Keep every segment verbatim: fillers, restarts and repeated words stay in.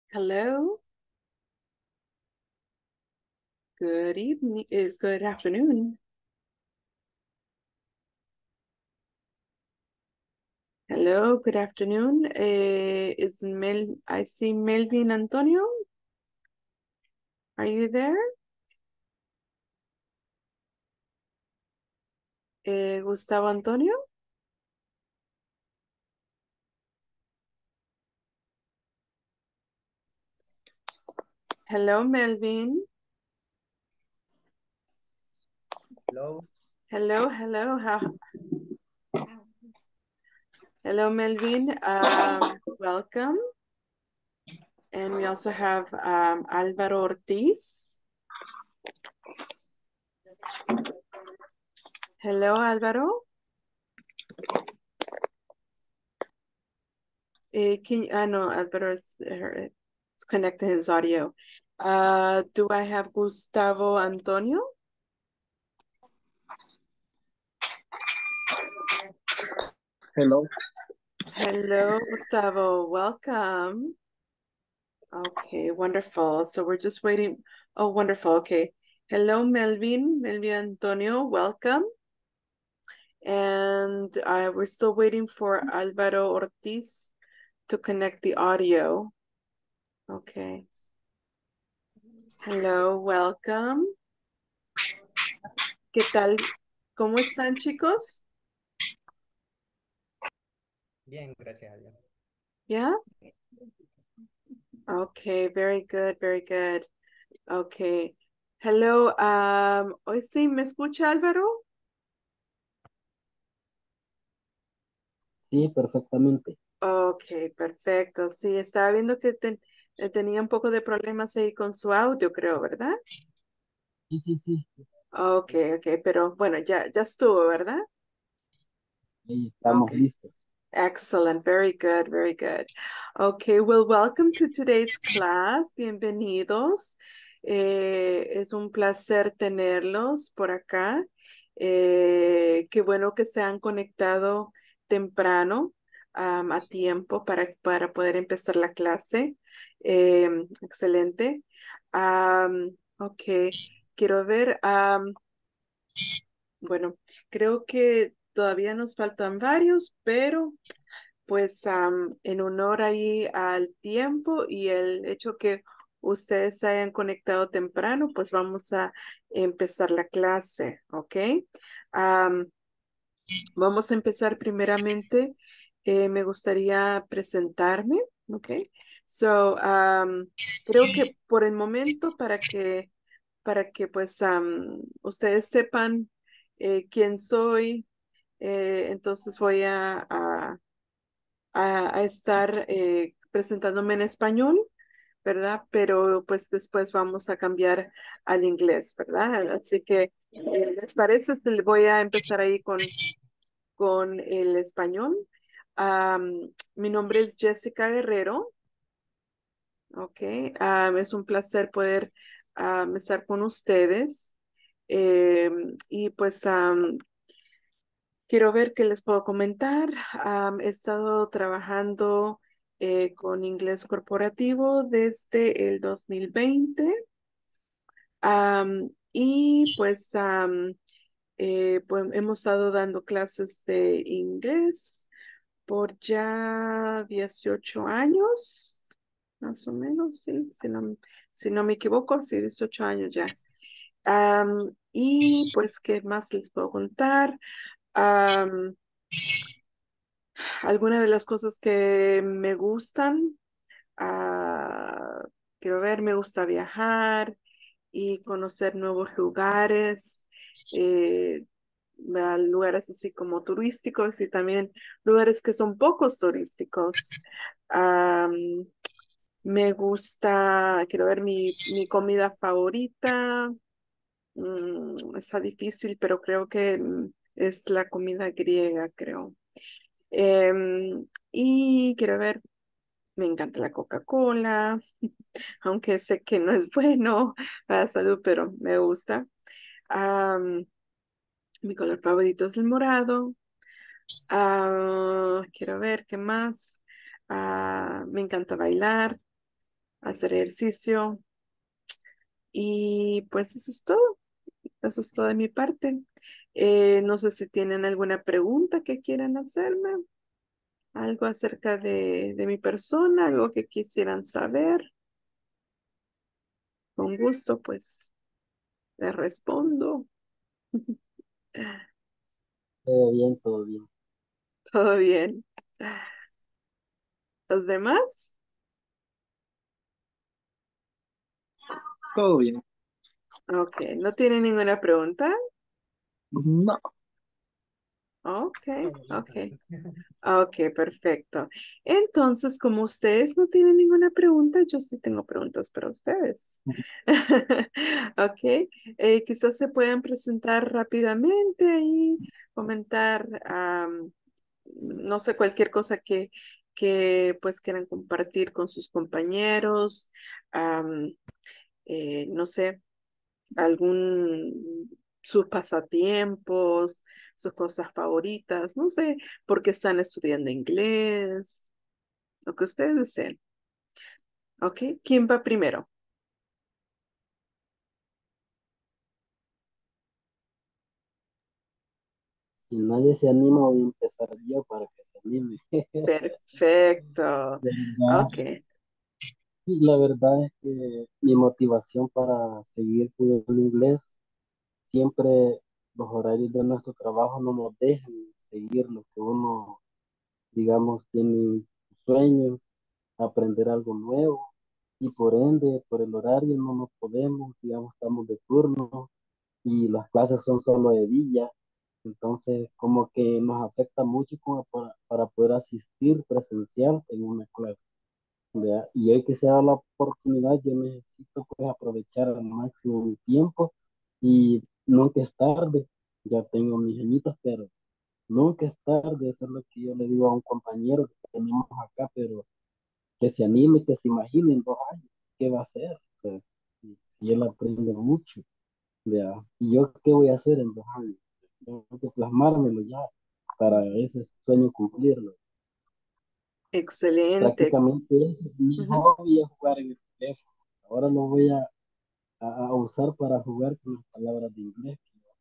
Hello. Good evening. Uh, good afternoon. Hello. Good afternoon. Uh, is Mel? I see Melvin Antonio. Are you there? Uh, Gustavo Antonio. Hello, Melvin. Hello. Hello. Hello. How? Hello, Melvin. Um, welcome. And we also have um, Álvaro Ortiz. Hello, Álvaro. Uh, can you, uh, no, Álvaro is, uh, is connecting his audio. Uh, do I have Gustavo Antonio? Hello. Hello, Gustavo. Welcome. Okay, wonderful. So we're just waiting. Oh, wonderful. Okay. Hello, Melvin. Melvin Antonio, welcome. And uh, we're still waiting for Álvaro Ortiz to connect the audio. Okay. Hello, welcome. ¿Qué tal? ¿Cómo están, chicos? Bien, gracias a Dios. Yeah? Okay, very good, very good. Okay. Hello, um, hoy sí, ¿me escucha Álvaro? Sí, perfectamente. Ok, perfecto. Sí, estaba viendo que ten- eh, tenía un poco de problemas ahí con su audio, creo, ¿verdad? Sí, sí, sí. Ok, ok, pero bueno, ya, ya estuvo, ¿verdad? Ahí Ok, estamos listos. excellent. Very good, very good. Okay, well, welcome to today's class. Bienvenidos. Eh, es un placer tenerlos por acá. Eh, qué bueno que se han conectado temprano, am, a tiempo para, para poder empezar la clase. Em, excelente. Am, ok, quiero ver. am, bueno, creo que todavía nos faltan varios, pero pues am, en honor ahí al tiempo y el hecho que ustedes se hayan conectado temprano, pues vamos a empezar la clase, ¿ok? Am, vamos a empezar primeramente. Eh, me gustaría presentarme, ¿ok? So, am, creo que por el momento, para que, para que pues am, ustedes sepan eh, quién soy, eh, entonces voy a, a a, a estar eh, presentándome en español, ¿verdad? Pero pues después vamos a cambiar al inglés, ¿verdad? Así que, eh, ¿les parece? Este, le voy a empezar ahí con, con el español. Am, mi nombre es Jessica Guerrero, ¿ok? Am, es un placer poder am, estar con ustedes. Em, y pues am, quiero ver qué les puedo comentar. Am, he estado trabajando eh, con inglés corporativo desde el dos mil veinte. Am, y pues, am, eh, pues hemos estado dando clases de inglés por ya dieciocho años, más o menos, sí, si no, si no me equivoco, sí, dieciocho años ya. Am, y pues, ¿qué más les puedo contar? Am, Algunas de las cosas que me gustan, ah, quiero ver, me gusta viajar y conocer nuevos lugares, eh, a lugares así como turísticos y también lugares que son pocos turísticos. Am, Me gusta, quiero ver mi, mi comida favorita. Mm, está difícil, pero creo que mm, es la comida griega, creo. Em, y quiero ver, me encanta la Coca-Cola, aunque sé que no es bueno para la salud, pero me gusta. Am, Mi color favorito es el morado. Ah, quiero ver qué más. Ah, me encanta bailar. hacer ejercicio y pues eso es todo. Eso es todo de mi parte. Eh, no sé si tienen alguna pregunta que quieran hacerme, algo acerca de, de mi persona, algo que quisieran saber. Con gusto, pues les respondo. Todo bien, todo bien. Todo bien. ¿Los demás? Todo bien. Ok, ¿no tienen ninguna pregunta? No. Ok, Todo ok. listo. Ok, perfecto. Entonces, como ustedes no tienen ninguna pregunta, yo sí tengo preguntas para ustedes. Ok, eh, quizás se puedan presentar rápidamente y comentar, am, no sé, cualquier cosa que, que pues quieran compartir con sus compañeros, am, eh, no sé, algún, sus pasatiempos, sus cosas favoritas, no sé, porque están estudiando inglés, lo que ustedes deseen. ¿Ok? ¿Quién va primero? Si nadie se anima, voy a empezar yo para que se anime. Perfecto. De verdad, Ok. sí, la verdad es que mi motivación para seguir estudiando inglés, siempre los horarios de nuestro trabajo no nos dejan seguir lo que uno, digamos, tiene sueños, aprender algo nuevo, y por ende, por el horario no nos podemos, digamos, estamos de turno y las clases son solo de día. Entonces, como que nos afecta mucho como para, para poder asistir presencial en una clase, ¿verdad? Y hoy que se da la oportunidad, yo necesito pues aprovechar al máximo mi tiempo y nunca es tarde. Ya tengo mis añitos, pero nunca es tarde. Eso es lo que yo le digo a un compañero que tenemos acá, pero que se anime, que se imagine en dos años qué va a hacer. Pues, y si él aprende mucho, ¿ya? ¿Y yo qué voy a hacer en dos años? Tengo que plasmármelo ya para ese sueño cumplirlo. Excelente. ex- Prácticamente mi Ujú. hobby es jugar en el teléfono. Ahora lo voy a, a- a usar para jugar con las palabras de inglés.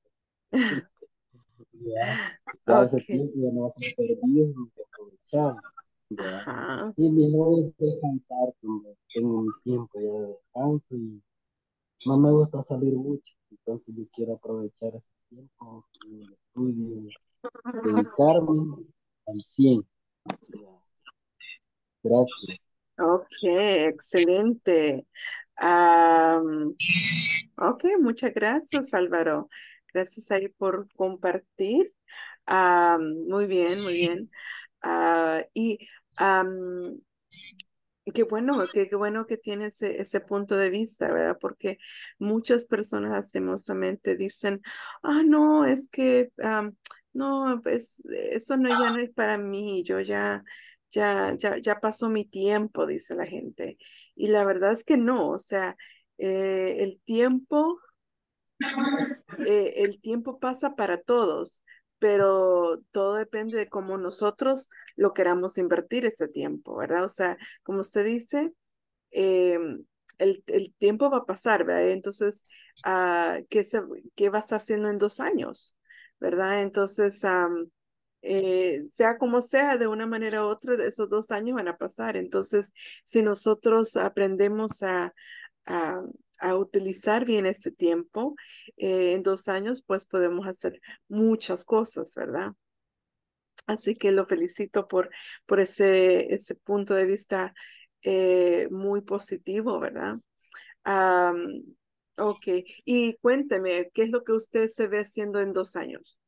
Ya, ya ese Ok. tiempo ya no va a ser perdido, sino que aprovechar. Ya. Ajá. Y mi hobby es descansar, cuando tengo mi tiempo ya de descanso y no me gusta salir mucho. Entonces yo quiero aprovechar ese tiempo en el estudio, dedicarme al cien. Ya. Gracias. Ok, excelente. Am, ok, muchas gracias, Álvaro. Gracias ahí por compartir. Am, muy bien, muy bien. Ah, y am, qué bueno, qué, qué bueno que tienes ese, ese punto de vista, ¿verdad? Porque muchas personas lastimosamente dicen, ah, no, es que, am, no, pues eso no, ya no es para mí, yo ya, ya, ya, ya pasó mi tiempo, dice la gente. Y la verdad es que no, o sea, eh, el tiempo eh, el tiempo pasa para todos, pero todo depende de cómo nosotros lo queramos invertir ese tiempo, ¿verdad? O sea, como usted dice, eh, el, el tiempo va a pasar, ¿verdad? Entonces, ah, ¿qué, se- qué va a estar haciendo en dos años? ¿Verdad? Entonces, am, eh, sea como sea, de una manera u otra, esos dos años van a pasar. Entonces, si nosotros aprendemos a, a, a utilizar bien ese tiempo, eh, en dos años, pues podemos hacer muchas cosas, ¿verdad? Así que lo felicito por, por ese, ese punto de vista eh, muy positivo, ¿verdad? Am, ok, y cuénteme, ¿qué es lo que usted se ve haciendo en dos años?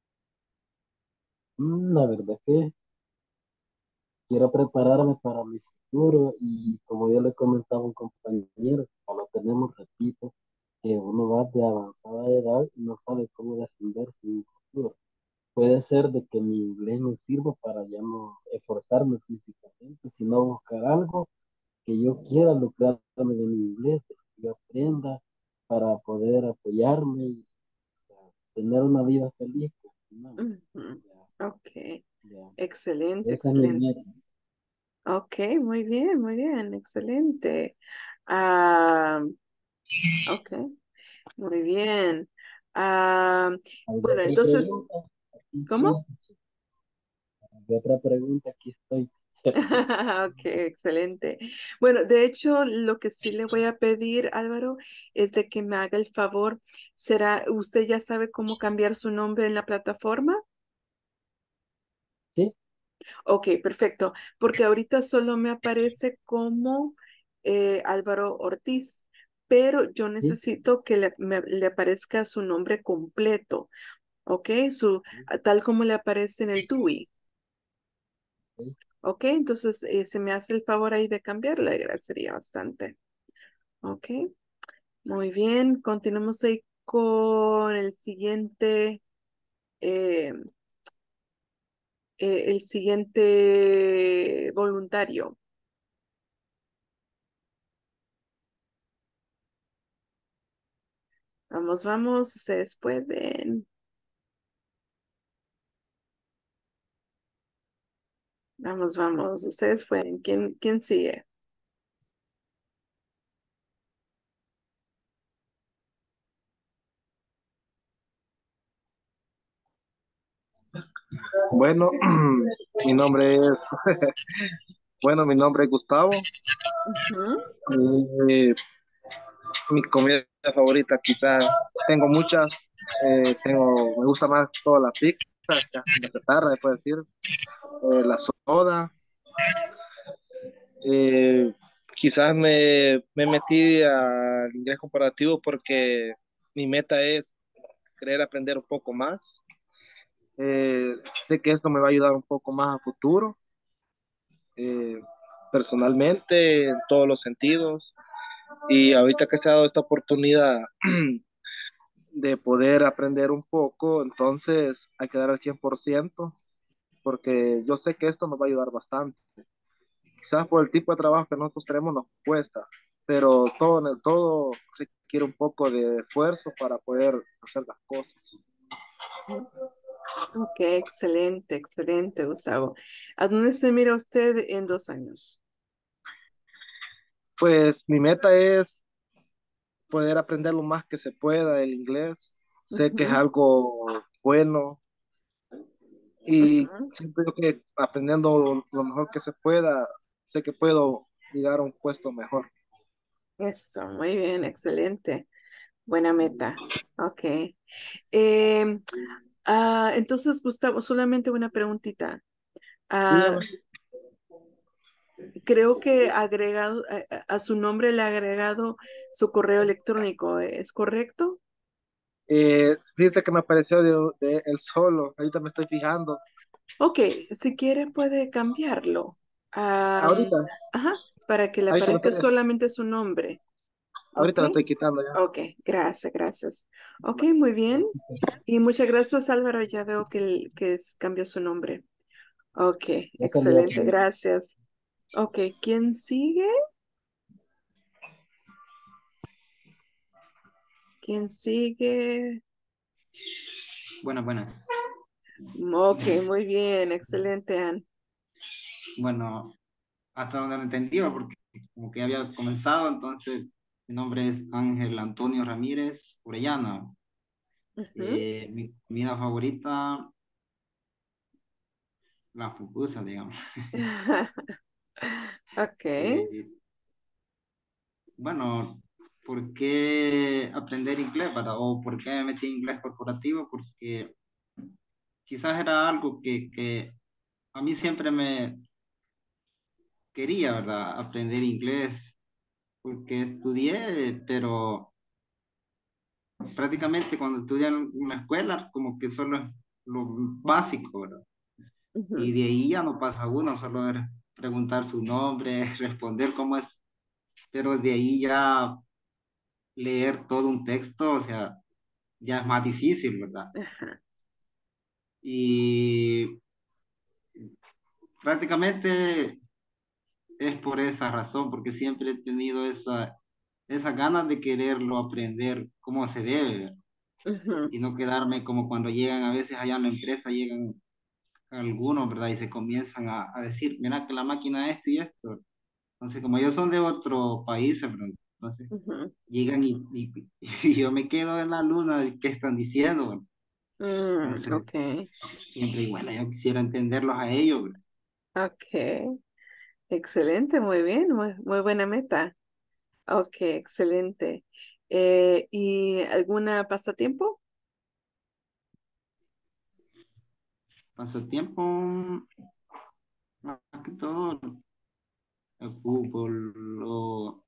Mm, La verdad es que quiero prepararme para mi futuro y como yo le comentaba a un compañero, cuando tenemos repito, que uno va de avanzada edad y no sabe cómo defenderse en un futuro. Puede ser de que mi inglés me sirva para ya no esforzarme físicamente, sino buscar algo que yo quiera lucrarme de mi inglés, de que yo aprenda para poder apoyarme y o sea, tener una vida feliz. Pues, no, Ujú. ya, Ok, ya. excelente, Esa es mi excelente. meta. Ok, muy bien, muy bien, excelente. Ah, ok, muy bien. Ah, ¿Alguna bueno, otra entonces, pregunta? Aquí ¿cómo? sí. ¿Alguna otra pregunta? Aquí estoy. Ok, excelente. Bueno, de hecho, lo que sí le voy a pedir, Álvaro, es de que me haga el favor. ¿Será, usted ya sabe cómo cambiar su nombre en la plataforma? Sí, Ok, perfecto, porque ahorita solo me aparece como eh, Álvaro Ortiz, pero yo sí, necesito que le, me- le aparezca su nombre completo, ¿ok? Su, tal como le aparece en el D U I. sí. Ok, entonces eh, se me hace el favor ahí de cambiarla, agradecería bastante. Ok, muy bien, continuamos ahí con el siguiente, eh, eh, el siguiente voluntario. Vamos, vamos, ustedes pueden. Vamos, vamos, ustedes pueden. ¿Quién, quién sigue? Bueno, mi nombre es, bueno, mi nombre es Gustavo. Ujú. Eh, mi comida favorita quizás, tengo muchas, eh, tengo, me gusta más toda la pizza, la la chatarra, se puede decir, eh, la soda. Eh, Quizás me, me metí al inglés comparativo porque mi meta es querer aprender un poco más. Eh, sé que esto me va a ayudar un poco más a futuro, eh, personalmente, en todos los sentidos. Y ahorita que se ha dado esta oportunidad de poder aprender un poco, entonces hay que dar el cien por ciento, porque yo sé que esto nos va a ayudar bastante. Quizás por el tipo de trabajo que nosotros tenemos nos cuesta, pero todo, en el todo requiere un poco de esfuerzo para poder hacer las cosas. Ok, excelente, excelente, Gustavo. ¿A dónde se mira usted en dos años? Pues mi meta es poder aprender lo más que se pueda el inglés. Sé que es Ujú, algo bueno, y ujú. siempre yo que aprendiendo lo mejor que se pueda, sé que puedo llegar a un puesto mejor. Eso, muy bien, excelente. Buena meta. Ok. Em, ah, entonces, Gustavo, solamente una preguntita. Ah, Dígame. creo que agregado a, a- a su nombre le ha agregado su correo electrónico, ¿es correcto? Eh, fíjese que me apareció de, de el solo, ahorita me estoy fijando. Ok, si quiere puede cambiarlo. Am, Ahorita, ajá, para que le ahorita lo aparezca estoy, solamente su nombre. Ok, ahorita lo estoy quitando ya. ok, gracias, gracias. Ok, muy bien. Y muchas gracias, Álvaro. Ya veo que, el- que es- cambió su nombre. Ok, Ya cambió. excelente, gracias. Ok, ¿quién sigue? ¿Quién sigue? Buenas, buenas. Ok, muy bien, excelente, Ann. Bueno, hasta donde lo entendí, porque como que había comenzado, entonces mi nombre es Ángel Antonio Ramírez Orellana. Ujú. Eh, mi comida favorita, la pupusa, digamos. Ok. Eh, bueno, ¿por qué aprender inglés, verdad? O por qué me metí en inglés corporativo? Porque quizás era algo que, que a mí siempre me quería, ¿verdad? Aprender inglés, porque estudié, pero prácticamente cuando estudian en una escuela, como que solo es lo básico, ¿verdad? Y Ujú, de ahí ya no pasa uno, solo es preguntar su nombre, responder cómo es, pero de ahí ya leer todo un texto, o sea, ya es más difícil, ¿verdad? ajá, Y prácticamente es por esa razón, porque siempre he tenido esa, esas ganas de quererlo aprender cómo se debe, ¿verdad? ujú, Y no quedarme como cuando llegan a veces allá en la empresa, llegan algunos, ¿verdad? Y se comienzan a, a decir, mira que la máquina esto y esto. Entonces, como ellos son de otro país, ¿verdad? Entonces Ujú. llegan y, y- y yo me quedo en la luna de qué están diciendo, ¿verdad? Mm, Entonces, ok, siempre, bueno, yo quisiera entenderlos a ellos, ¿verdad? ok. Excelente, muy bien, muy, muy buena meta. Ok, excelente. Eh, ¿y alguna pasatiempo? Pasatiempo, más que todo, el fútbol, o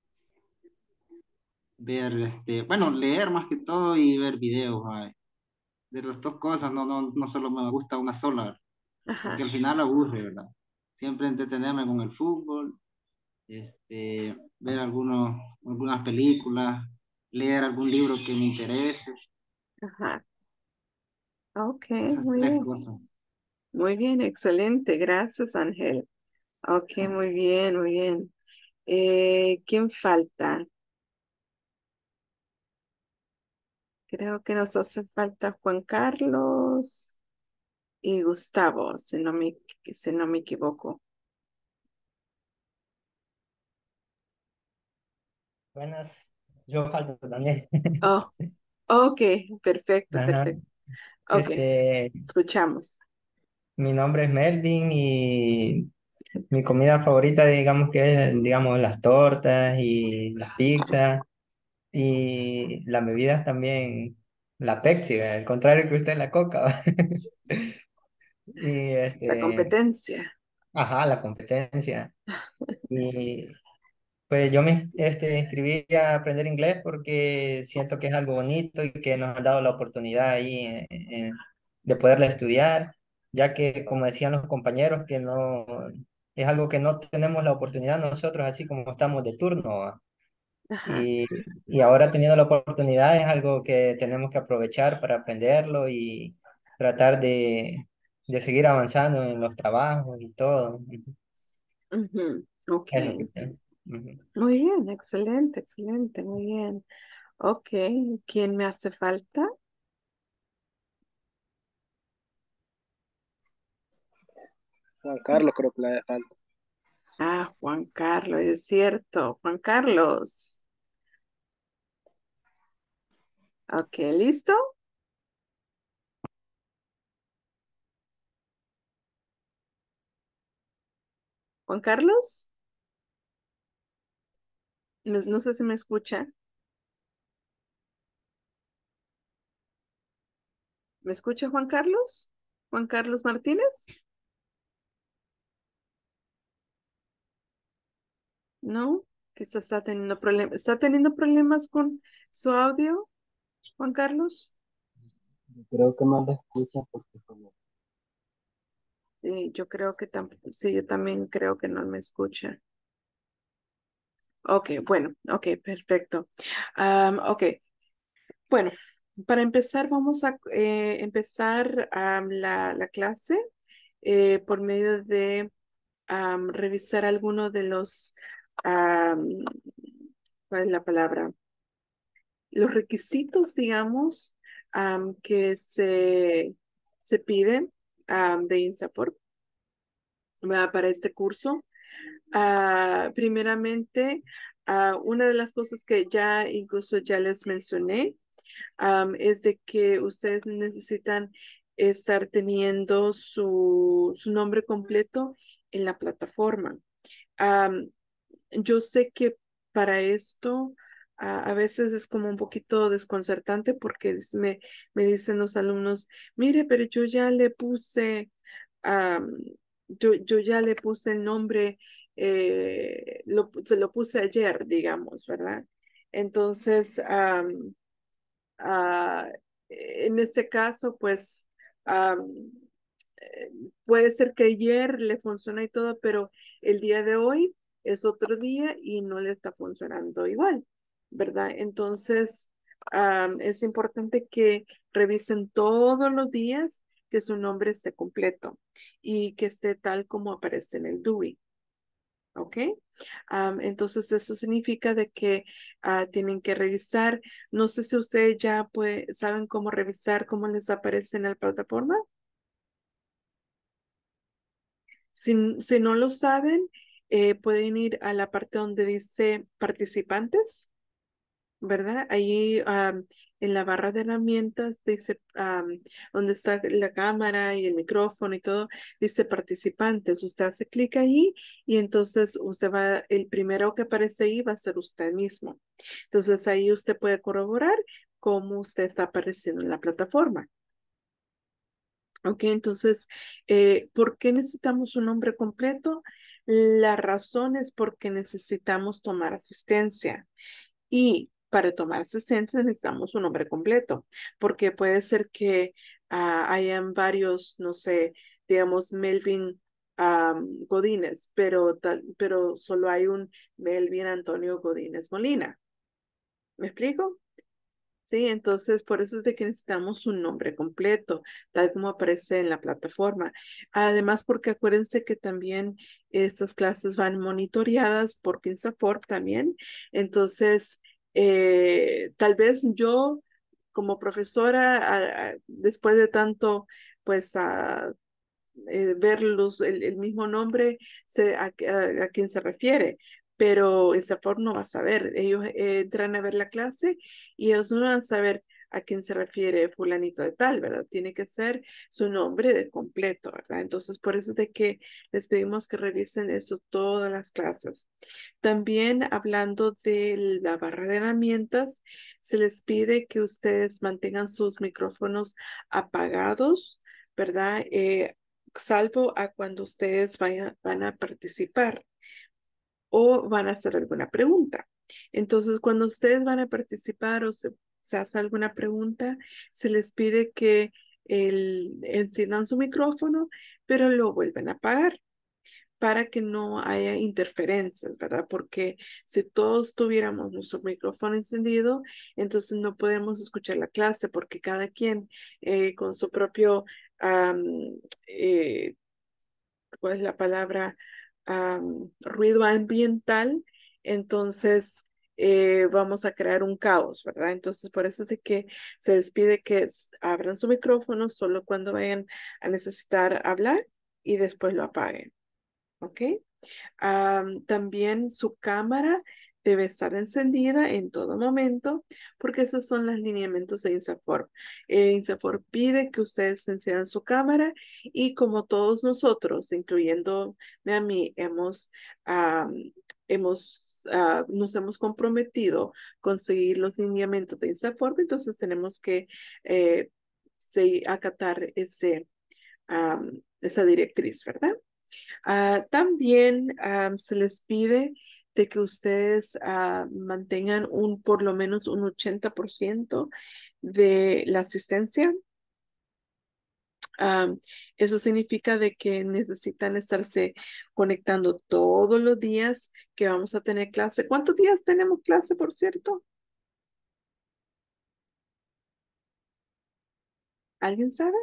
ver, este, bueno, leer más que todo y ver videos, ay. De las dos cosas, no, no, no solo me gusta una sola, ¿verdad? Porque Ajá, al final aburre, ¿verdad? Siempre entretenerme con el fútbol, este, ver algunos, algunas películas, leer algún libro que me interese, ajá. Ok, esas muy tres bien. cosas. Muy bien, excelente. Gracias, Ángel. Ok, muy bien, muy bien. Eh, ¿quién falta? Creo que nos hace falta Juan Carlos y Gustavo, si no me, si no me equivoco. Buenas, yo falto también. Oh, ok, perfecto, Ajá. perfecto. Ok, Este, escuchamos. mi nombre es Melvin y mi comida favorita, digamos que es, digamos, las tortas y las pizzas y las bebidas también, la Pepsi, ¿verdad? Al contrario que usted la Coca, ¿va? Y La este, competencia. ajá, la competencia. Y pues yo me este, inscribí a aprender inglés porque siento que es algo bonito y que nos han dado la oportunidad ahí en- en- de poderla estudiar, ya que como decían los compañeros, que no es algo que no tenemos la oportunidad nosotros así como estamos de turno, ¿va? Ajá, Y, y ahora teniendo la oportunidad es algo que tenemos que aprovechar para aprenderlo y tratar de, de seguir avanzando en los trabajos y todo. ujú, ok. Es lo que pienso. Ujú. Muy bien, excelente, excelente, muy bien. Ok, ¿quién me hace falta? Juan Carlos creo que le hace falta. Ah, Juan Carlos, es cierto. Juan Carlos. Ok, ¿listo? Juan Carlos, no, no sé si me escucha. ¿Me escucha Juan Carlos? ¿Juan Carlos Martínez? No, quizás está teniendo problemas. ¿Está teniendo problemas con su audio, Juan Carlos? Creo que no le escucha porque se me... Sí, yo creo que tampoco. Sí, yo también creo que no me escucha. Ok, bueno, ok, perfecto. Am, ok, bueno, para empezar, vamos a eh, empezar am, la, la clase eh, por medio de am, revisar algunos de los, am, ¿cuál es la palabra? Los requisitos, digamos, am, que se, se piden am, de INSAFORP, ¿verdad? Para este curso. Ah, primeramente, ah, una de las cosas que ya incluso ya les mencioné, am, es de que ustedes necesitan estar teniendo su, su nombre completo en la plataforma. Am, yo sé que para esto a, a veces es como un poquito desconcertante porque es- me, me dicen los alumnos, mire, pero yo ya le puse, am, yo, yo ya le puse el nombre, eh, lo, se lo puse ayer, digamos, ¿verdad? Entonces, am, ah, en este caso, pues, am, eh, puede ser que ayer le funciona y todo, pero el día de hoy es otro día y no le está funcionando igual, ¿verdad? Entonces, am, es importante que revisen todos los días que su nombre esté completo y que esté tal como aparece en el D U I. ¿Ok? Am, entonces eso significa de que ah, tienen que revisar. No sé si ustedes ya pues, saben cómo revisar, cómo les aparece en la plataforma. Si, si no lo saben, eh, pueden ir a la parte donde dice participantes, ¿verdad? Ahí am, en la barra de herramientas dice, am, donde está la cámara y el micrófono y todo, dice participantes. Usted hace clic ahí y entonces usted va, el primero que aparece ahí va a ser usted mismo. Entonces ahí usted puede corroborar cómo usted está apareciendo en la plataforma. Ok, entonces, eh, ¿por qué necesitamos un nombre completo? La razón es porque necesitamos tomar asistencia. Y para tomar asistencia necesitamos un nombre completo, porque puede ser que ah, hayan varios, no sé, digamos, Melvin am, Godínez, pero, tal- pero solo hay un Melvin Antonio Godínez Molina. ¿Me explico? Sí, entonces por eso es de que necesitamos un nombre completo, tal como aparece en la plataforma. Además, porque acuérdense que también estas clases van monitoreadas por Pinzaform también. Entonces, eh, tal vez yo como profesora, ah, ah, después de tanto, pues, ah, eh, ver los, el, el mismo nombre sé a, a, a quién se refiere, pero el SAFOR no va a saber. Ellos eh, entran a ver la clase y ellos no van a saber a quién se refiere fulanito de tal, ¿verdad? Tiene que ser su nombre de completo, ¿verdad? Entonces, por eso es de que les pedimos que revisen eso todas las clases. También hablando de la barra de herramientas, se les pide que ustedes mantengan sus micrófonos apagados, ¿verdad? Eh, salvo a cuando ustedes vayan, van a participar o van a hacer alguna pregunta. Entonces, cuando ustedes van a participar o se, se hace alguna pregunta, se les pide que el, enciendan su micrófono, pero lo vuelven a apagar para que no haya interferencias, ¿verdad? Porque si todos tuviéramos nuestro micrófono encendido, entonces no podemos escuchar la clase porque cada quien eh, con su propio am, eh, ¿cuál es la palabra? Am, ruido ambiental, entonces eh, vamos a crear un caos, ¿verdad? Entonces, por eso es de que se les pide que s- abran su micrófono solo cuando vayan a necesitar hablar y después lo apaguen, ¿ok? Am, también su cámara debe estar encendida en todo momento, porque esos son los lineamientos de INSAFORP. Eh, INSAFORP pide que ustedes enciendan su cámara y como todos nosotros, incluyéndome a mí, hemos, am, hemos, ah, nos hemos comprometido con seguir los lineamientos de INSAFORP, entonces tenemos que eh, sí, acatar ese, am, esa directriz, ¿verdad? Ah, también am, se les pide de que ustedes ah, mantengan un por lo menos un ochenta por ciento de la asistencia. Am, eso significa de que necesitan estarse conectando todos los días que vamos a tener clase. ¿Cuántos días tenemos clase, por cierto? ¿Alguien sabe?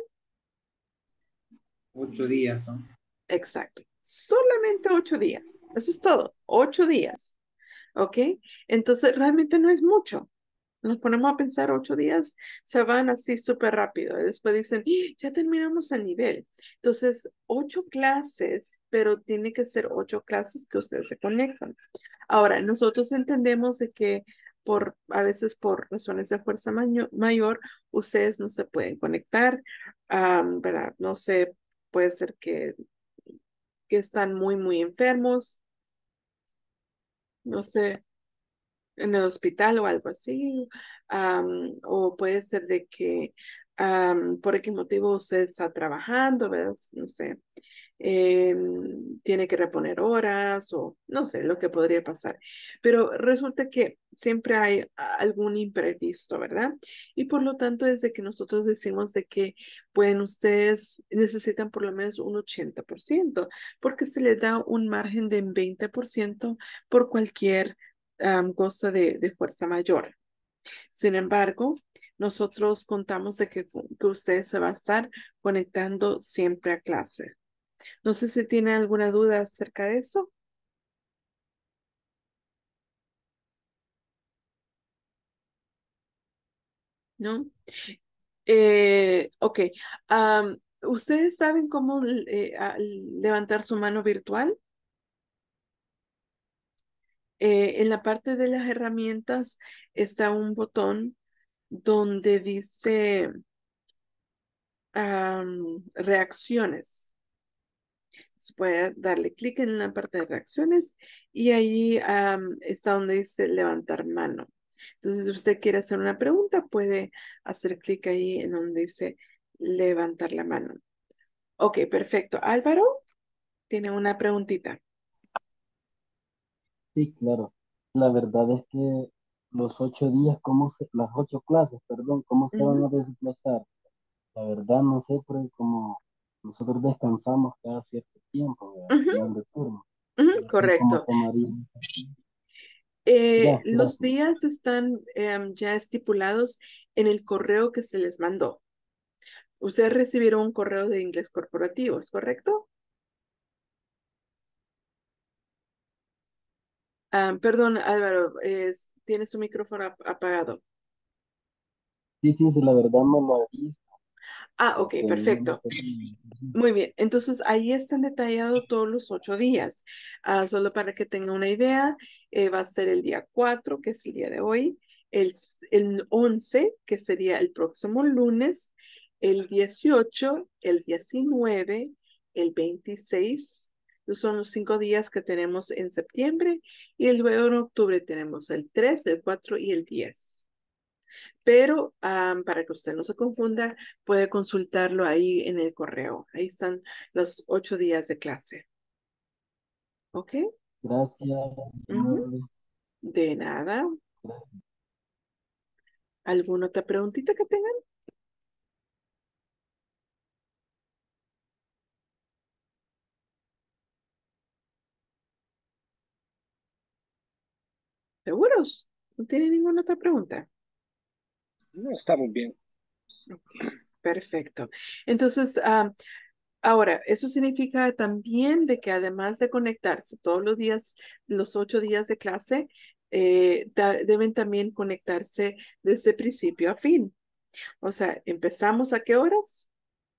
Ocho días son. Exacto. Solamente ocho días. Eso es todo. Ocho días. ¿Ok? Entonces, realmente no es mucho. Nos ponemos a pensar ocho días, se van así súper rápido. Y después dicen, "¡Ah! Ya terminamos el nivel". Entonces, ocho clases, pero tiene que ser ocho clases que ustedes se conectan. Ahora, nosotros entendemos de que por, a veces por razones de fuerza mayo- mayor, ustedes no se pueden conectar, am, ¿verdad? No sé, puede ser que, que están muy, muy enfermos, no sé, en el hospital o algo así, am, o puede ser de que am, por qué motivo usted está trabajando, ¿verdad? No sé, em, tiene que reponer horas o no sé lo que podría pasar. Pero resulta que siempre hay a- algún imprevisto, ¿verdad? Y por lo tanto, desde que nosotros decimos de que, bueno, ustedes necesitan por lo menos un ochenta por ciento, porque se les da un margen de veinte por ciento por cualquier am, cosa de, de fuerza mayor. Sin embargo, nosotros contamos de que, que usted se va a estar conectando siempre a clase. No sé si tiene alguna duda acerca de eso, ¿no? Eh, ok. Am, ¿Ustedes saben cómo eh, a- levantar su mano virtual? Eh, en la parte de las herramientas está un botón donde dice am, reacciones. Se puede darle clic en la parte de reacciones y ahí am, está donde dice levantar mano. Entonces, si usted quiere hacer una pregunta, puede hacer clic ahí en donde dice levantar la mano. Ok, perfecto. Álvaro tiene una preguntita. Sí, claro. La verdad es que los ocho días, ¿cómo se, las ocho clases, perdón, ¿cómo se van Ujú, a desglosar? La verdad no sé, porque como nosotros descansamos cada cierto tiempo, ¿verdad? Al ujú, final de turno. ujú, No sé cómo correcto. tomaría. Eh, Ya, los gracias. días están em, ya estipulados en el correo que se les mandó. Ustedes recibieron un correo de inglés corporativo, ¿es correcto? Ah, perdón, Álvaro, es- tiene su micrófono ap- apagado. Sí, sí, sí, la verdad me lo aviso, Ah, ok, porque no me perfecto. Muy bien, entonces ahí están detallados todos los ocho días. Ah, solo para que tenga una idea, eh, va a ser el día cuatro, que es el día de hoy, el, s- el once, que sería el próximo lunes, el dieciocho, el diecinueve, el veintiséis. Esos son los cinco días que tenemos en septiembre y luego en octubre tenemos el tres, el cuatro y el diez. Pero am, para que usted no se confunda, puede consultarlo ahí en el correo. Ahí están los ocho días de clase. ¿Ok? gracias, Ujú. amable. De nada. Gracias. ¿Alguna otra preguntita que tengan? ¿Seguros? ¿No tienen ninguna otra pregunta? No, estamos bien. Ok, perfecto. Entonces, am, ahora, eso significa también de que además de conectarse todos los días, los ocho días de clase, eh, da- deben también conectarse desde principio a fin. O sea, ¿empezamos a qué horas?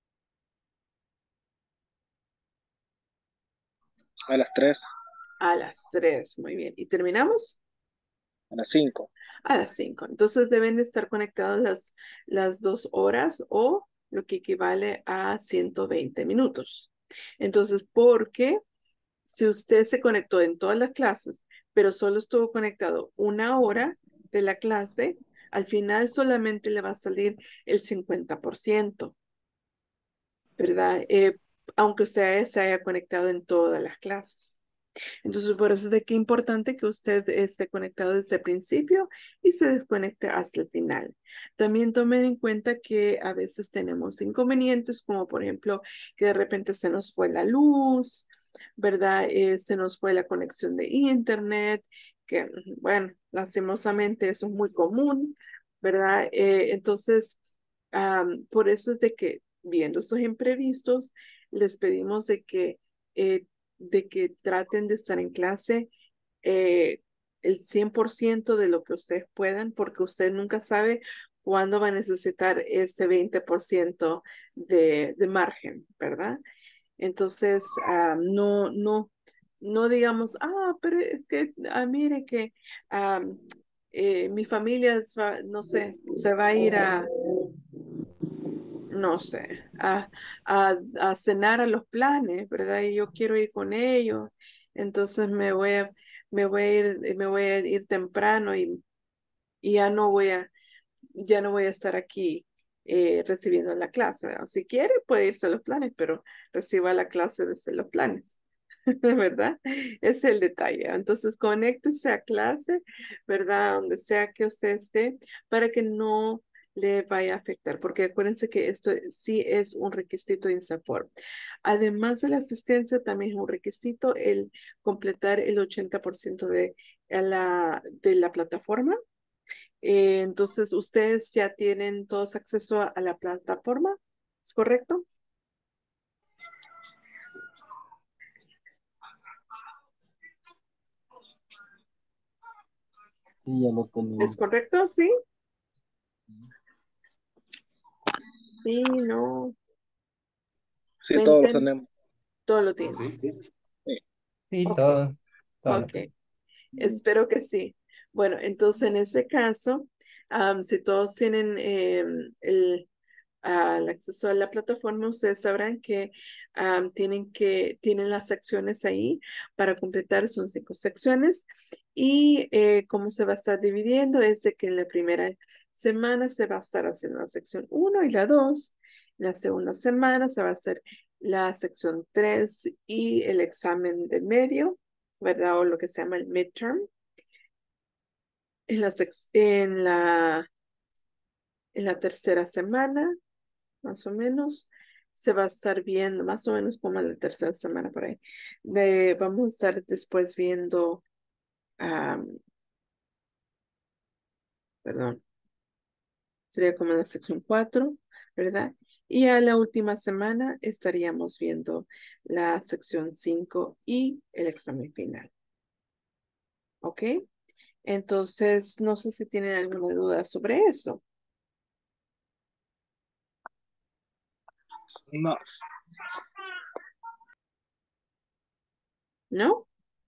A las tres, A las tres, muy bien. ¿Y terminamos? a las cinco. A las cinco. Entonces deben de estar conectados las, las dos horas o lo que equivale a ciento veinte minutos. Entonces, porque si usted se conectó en todas las clases, pero solo estuvo conectado una hora de la clase, al final solamente le va a salir el cincuenta por ciento, ¿verdad? Eh, aunque usted se haya conectado en todas las clases. Entonces, por eso es de qué importante que usted esté conectado desde el principio y se desconecte hasta el final. También tomen en cuenta que a veces tenemos inconvenientes, como por ejemplo que de repente se nos fue la luz, ¿verdad? Eh, se nos fue la conexión de internet, que bueno, lastimosamente eso es muy común, ¿verdad? Eh, entonces, am, por eso es de que viendo esos imprevistos, les pedimos de que eh, de que traten de estar en clase eh, el cien por ciento de lo que ustedes puedan, porque usted nunca sabe cuándo va a necesitar ese veinte por ciento de, de margen, ¿verdad? Entonces, ah, no, no, no digamos, ah, pero es que, ah, mire que ah, eh, mi familia, es va- no sé, se va a ir a no sé, a, a, a cenar a los planes, ¿verdad? Y yo quiero ir con ellos, entonces me voy a, me voy a ir, me voy a ir temprano y, y ya no voy a, ya no voy a estar aquí eh, recibiendo la clase, ¿verdad? Si quiere, puede irse a los planes, pero reciba la clase desde los planes. ¿Verdad? Ese es el detalle. Entonces, conéctese a clase, ¿verdad? Donde sea que usted esté, para que no le vaya a afectar, porque acuérdense que esto sí es un requisito de INSAFORP. Además de la asistencia, también es un requisito el completar el ochenta por ciento de la, de la plataforma. Eh, entonces, ustedes ya tienen todos acceso a, a la plataforma, ¿es correcto? Sí, ya lo ¿Es tenemos. correcto? Sí. Sí, no. Sí, todos lo Cuenten, tenemos. todo lo ¿Oh, tienen. sí? Sí. Sí, Ok, todo, todo lo ok. tengo. Espero que sí. Bueno, entonces en ese caso, am, si todos tienen em, el, al acceso a la plataforma, ustedes sabrán que am, tienen que, tienen las secciones ahí para completar, son cinco secciones. Y eh, cómo se va a estar dividiendo es de que en la primera semana se va a estar haciendo la sección uno y la dos. La segunda semana se va a hacer la sección tres y el examen del medio, ¿verdad? O lo que se llama el midterm. En la, sec- en la, en la tercera semana, más o menos, se va a estar viendo, más o menos como en la tercera semana por ahí. De, vamos a estar después viendo, am, perdón, sería como en la sección cuatro, ¿verdad? Y a la última semana estaríamos viendo la sección cinco y el examen final. ¿Ok? Entonces, no sé si tienen alguna duda sobre eso, No, ¿no?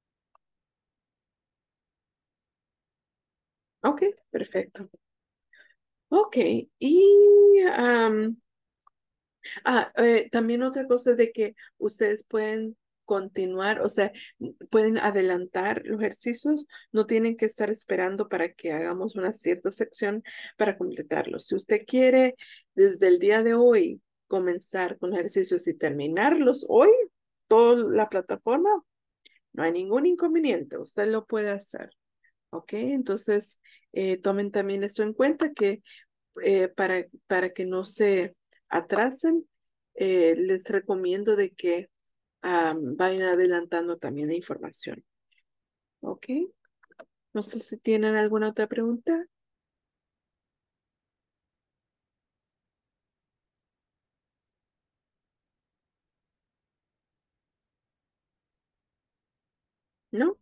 Ok, perfecto. Ok, y am, ah, eh, también otra cosa es de que ustedes pueden continuar, o sea, pueden adelantar los ejercicios, no tienen que estar esperando para que hagamos una cierta sección para completarlos. Si usted quiere desde el día de hoy comenzar con los ejercicios y terminarlos hoy, toda la plataforma, no hay ningún inconveniente, usted lo puede hacer. ¿Ok? Entonces, eh, tomen también esto en cuenta que eh, para, para que no se atrasen, eh, les recomiendo de que am, vayan adelantando también la información. ¿Ok? No sé si tienen alguna otra pregunta. ¿No?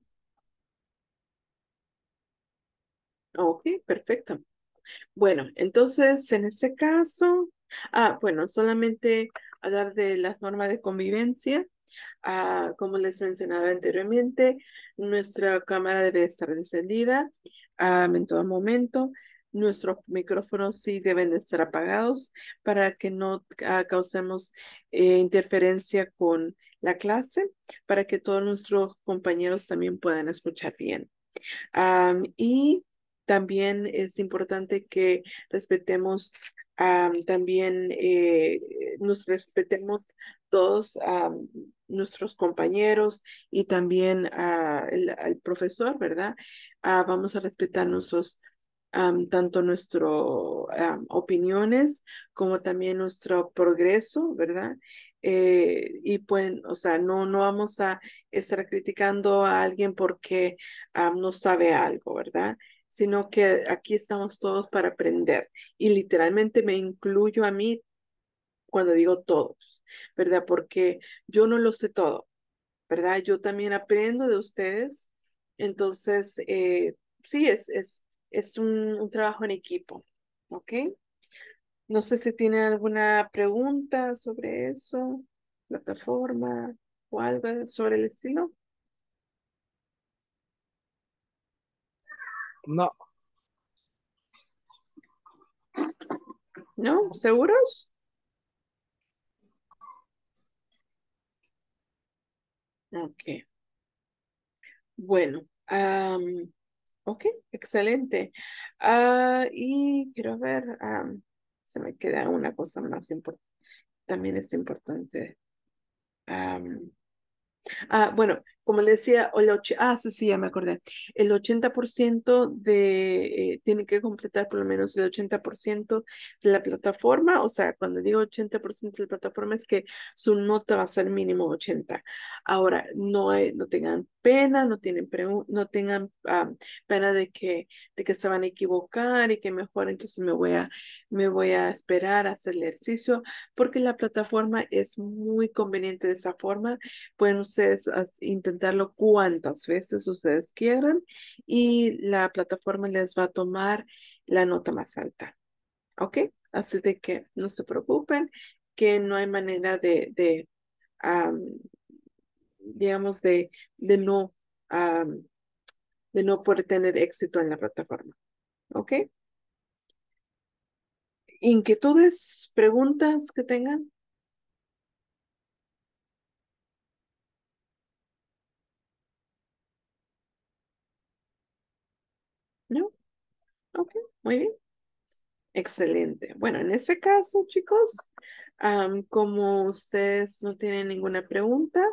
Ok, perfecto. Bueno, entonces en este caso, ah, bueno, solamente hablar de las normas de convivencia. Ah, como les mencionaba anteriormente, nuestra cámara debe estar encendida am, en todo momento. Nuestros micrófonos sí deben de estar apagados para que no ah, causemos eh, interferencia con la clase, para que todos nuestros compañeros también puedan escuchar bien. Am, y también es importante que respetemos am, también, eh, nos respetemos todos am, nuestros compañeros y también ah, el- al profesor, ¿verdad? Ah, vamos a respetar nuestros, am, tanto nuestras opiniones como también nuestro progreso, ¿verdad? Eh, y pueden, o sea, no, no vamos a estar criticando a alguien porque ah, no sabe algo, ¿verdad? Sino que aquí estamos todos para aprender. Y literalmente me incluyo a mí cuando digo todos, ¿verdad? Porque yo no lo sé todo, ¿verdad? Yo también aprendo de ustedes. Entonces, eh, sí, es, es, es un, un trabajo en equipo, ¿ok? No sé si tienen alguna pregunta sobre eso, plataforma o algo sobre el estilo, no, ¿no? ¿Seguros? Ok. Bueno, am, ok, excelente. Ah, y quiero ver, am, se me queda una cosa más importante, también es importante. Am, Ah, bueno, como le decía, o el och- ah, sí, sí, ya me acordé. El ochenta por ciento de, eh, tiene que completar por lo menos el ochenta por ciento de la plataforma. O sea, cuando digo ochenta por ciento de la plataforma es que su nota va a ser mínimo ochenta. Ahora, no, hay- no tengan pena, no, tienen pregu- no tengan ah, pena de que, de que se van a equivocar y que mejor entonces me voy a, me voy a esperar a hacer el ejercicio porque la plataforma es muy conveniente de esa forma. Pueden ustedes as- intentarlo cuantas veces ustedes quieran y la plataforma les va a tomar la nota más alta. ¿Ok? Así de que no se preocupen. que no hay manera de, de am, digamos, de, de no, am, de no poder tener éxito en la plataforma. ¿Ok? ¿Inquietudes, preguntas que tengan? ¿No? Ok, muy bien. Excelente. Bueno, en ese caso, chicos, am, como ustedes no tienen ninguna pregunta,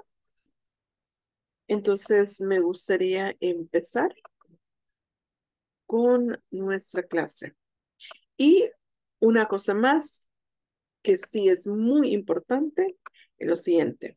entonces me gustaría empezar con nuestra clase. Y una cosa más que sí es muy importante es lo siguiente.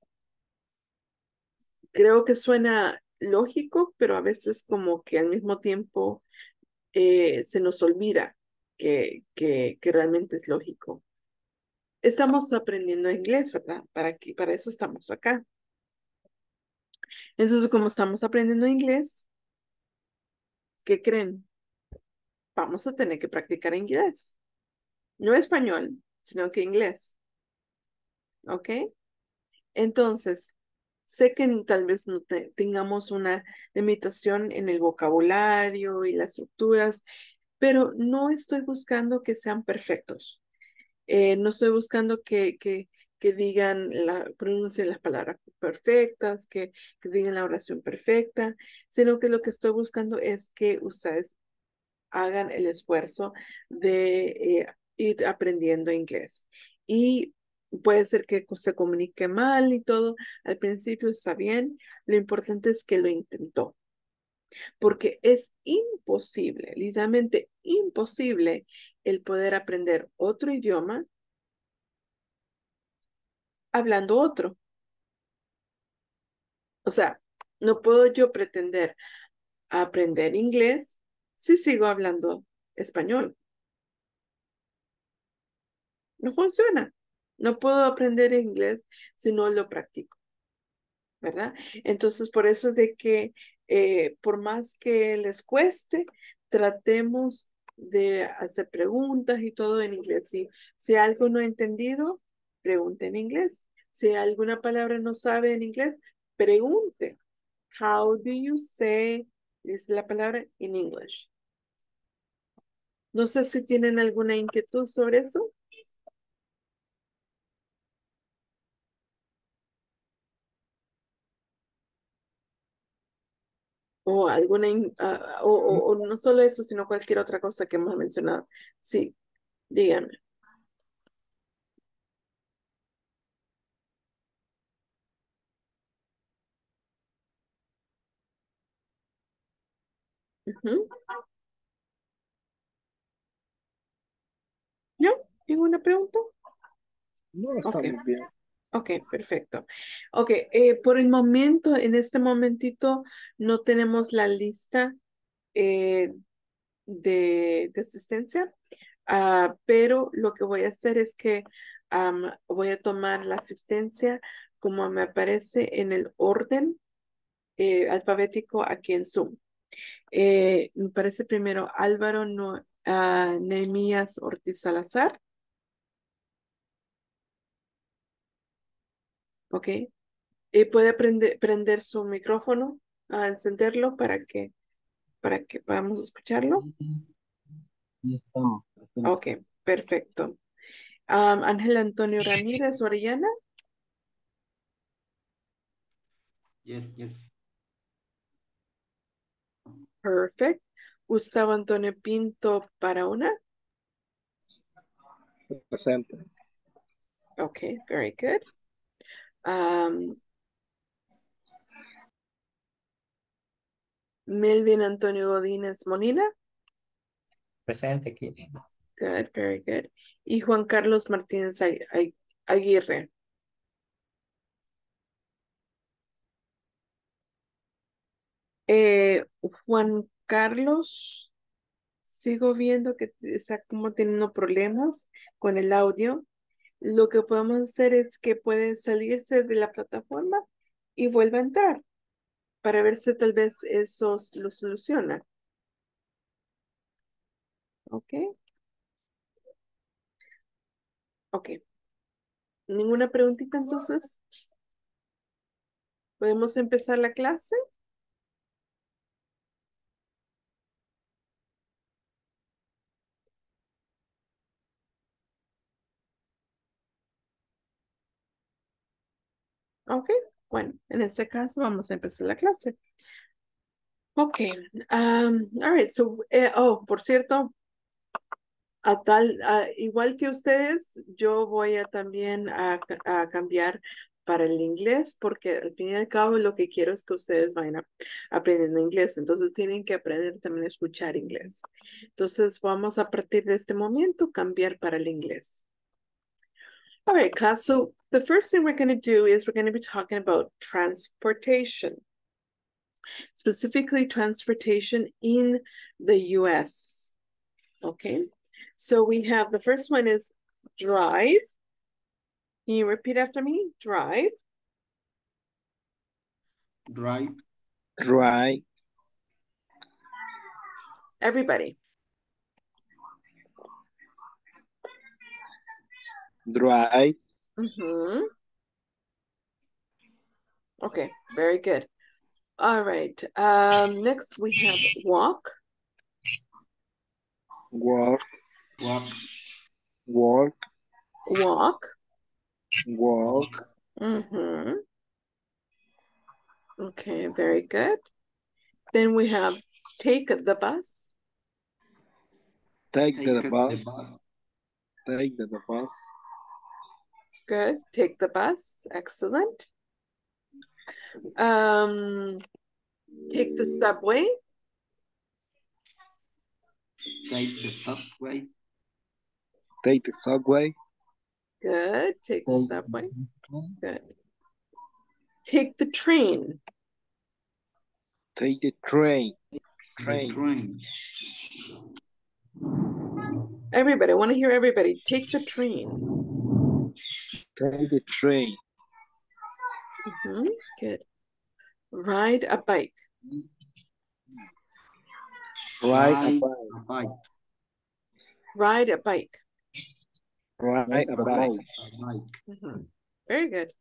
Creo que suena lógico, pero a veces como que al mismo tiempo eh, se nos olvida que, que, que realmente es lógico. Estamos aprendiendo inglés, ¿verdad? Para, que, para eso estamos acá. Entonces, como estamos aprendiendo inglés, ¿qué creen? Vamos a tener que practicar inglés. No español, sino que inglés. ¿Ok? Entonces, sé que tal vez no te- tengamos una limitación en el vocabulario y las estructuras, pero no estoy buscando que sean perfectos. Eh, no estoy buscando que, que, que digan, la, pronuncien las palabras perfectas, que, que digan la oración perfecta, sino que lo que estoy buscando es que ustedes hagan el esfuerzo de eh, ir aprendiendo inglés. Y puede ser que se comunique mal y todo, al principio está bien, lo importante es que lo intentó, porque es imposible, literalmente imposible el poder aprender otro idioma hablando otro. O sea, no puedo yo pretender aprender inglés si sigo hablando español. No funciona. No puedo aprender inglés si no lo practico, ¿verdad? Entonces, por eso es de que eh, por más que les cueste, tratemos de hacer preguntas y todo en inglés. Si, si algo no he entendido, pregunte en inglés. Si alguna palabra no sabe en inglés, pregunte. How do you say, dice la palabra, in English? No sé si tienen alguna inquietud sobre eso. O alguna, in- ah, o, o- o no solo eso, sino cualquier otra cosa que hemos mencionado. Sí, díganme. Ujú. ¿No? ¿Ninguna pregunta? No, Ok, estamos bien. ok, perfecto. Ok, eh, por el momento, en este momentito, no tenemos la lista eh, de, de asistencia, ah, pero lo que voy a hacer es que am, voy a tomar la asistencia como me aparece en el orden eh, alfabético aquí en Zoom. Eh, me parece primero Álvaro no, ah, Nehemías Ortiz Salazar. Ok. Eh, puede prender, prender su micrófono, a encenderlo para que, para que podamos escucharlo. Sí, sí, sí estamos presentes. Ok, perfecto. Am, Ángel Antonio Ramírez Orellana. Yes, yes. Perfect. Gustavo Antonio Pinto Paraona. Presente. Ok, very good. Um, Melvin Antonio Godínez Molina. Presente aquí. Good, very good. Y Juan Carlos Martínez Ai- Ai- Aguirre. Eh, Juan Carlos, sigo viendo que está como teniendo problemas con el audio. Lo que podemos hacer es que puede salirse de la plataforma y vuelva a entrar para ver si tal vez eso lo soluciona. Ok, ok. ¿Ninguna preguntita entonces? ¿Podemos empezar la clase? Ok, bueno, en este caso vamos a empezar la clase. Ok, um, all right, so, eh, oh, por cierto, a tal, a- igual que ustedes, yo voy a también a, a cambiar para el inglés, porque al fin y al cabo lo que quiero es que ustedes vayan a- aprendiendo inglés, entonces tienen que aprender también a escuchar inglés. Entonces vamos a partir de este momento cambiar para el inglés. All right, class, so the first thing we're going to do is we're going to be talking about transportation, specifically transportation in the U S. Okay, so we have the first one is drive. Can you repeat after me? Drive. Drive. Right. Everybody. Drive. Mm-hmm. Okay, very good. All right. Um, next we have walk. Walk. Walk. Walk. Walk. Walk. Mm-hmm. Okay, very good. Then we have take the bus. Take, Take the, the bus. bus. Take the, the bus. Good. Take the bus. Excellent. Um, take the subway. Take the subway. Take the subway. Good. Take the Take subway. the Good. Take the train. Take the train. The Train. train. Everybody, I want to hear everybody. Take the train. Take the train. Mm-hmm. Good. Ride a bike. Ride a Ride bike. a bike. Ride a bike. Ride Ride a the bike. bike. A bike. Mm-hmm. Very good.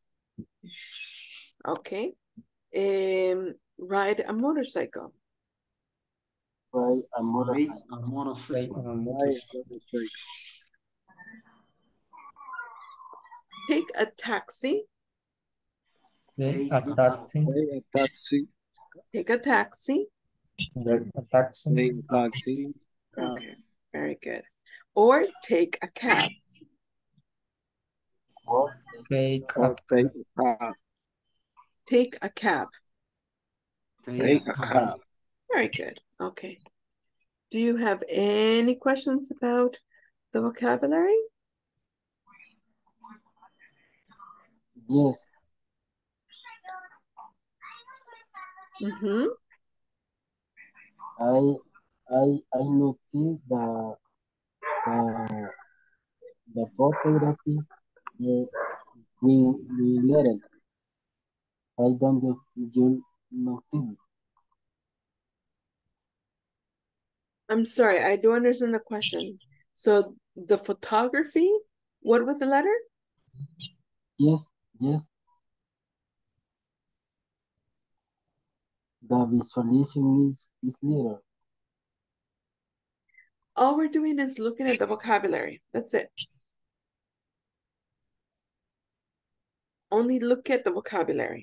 Okay. Um, ride a motorcycle. Ride a Ride motorcycle. a Right, motorcycle. uh, Ride motorcycle. a motorcycle. Take a taxi. Okay, Take a a taxi. Take a taxi. Take a taxi. Take a taxi. Take a taxi. taxi. Okay. Very good. Or take a cab. Or Take a Or take a cab. Take a cab. Take Take a a cab. cab. Very good. Okay. Do you have any questions about the vocabulary? yes, Mm-hmm. I I I not see the the the photography uh, we we learned. I don't just you not see. I'm sorry, I don't understand the question. So the photography, what was the letter? Yes, yes. The visualization is is little. All we're doing is looking at the vocabulary. That's it. Only look at the vocabulary.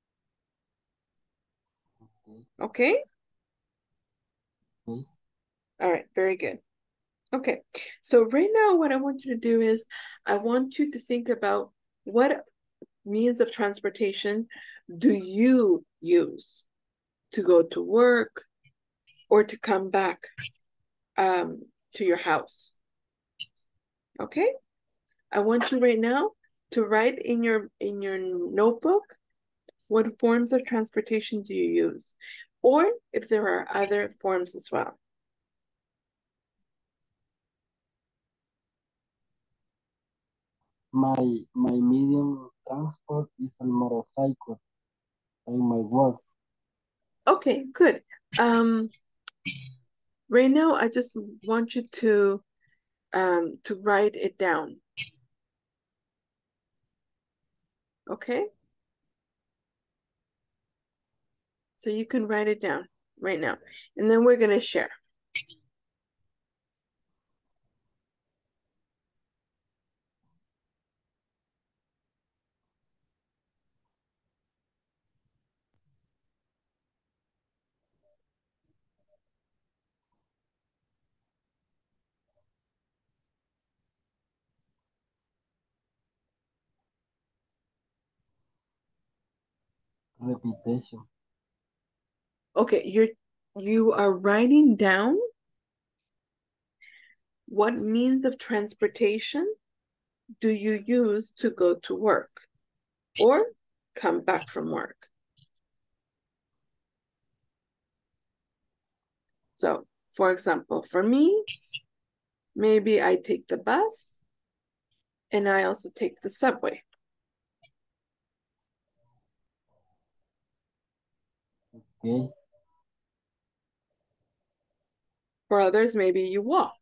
Okay. Okay? Okay. All right, very good. Okay, so right now what I want you to do is I want you to think about what means of transportation do you use to go to work or to come back um, to your house. Okay? I want you right now to write in your in your notebook what forms of transportation do you use, or if there are other forms as well. My my medium transport is a motorcycle in my work. Okay, good. Um, right now, I just want you to um, to write it down. Okay? So you can write it down right now. And then we're going to share. Repetition. Okay, you're you are writing down what means of transportation do you use to go to work or come back from work. So, for example, for me, maybe I take the bus and I also take the subway. Okay. For others, maybe you walk.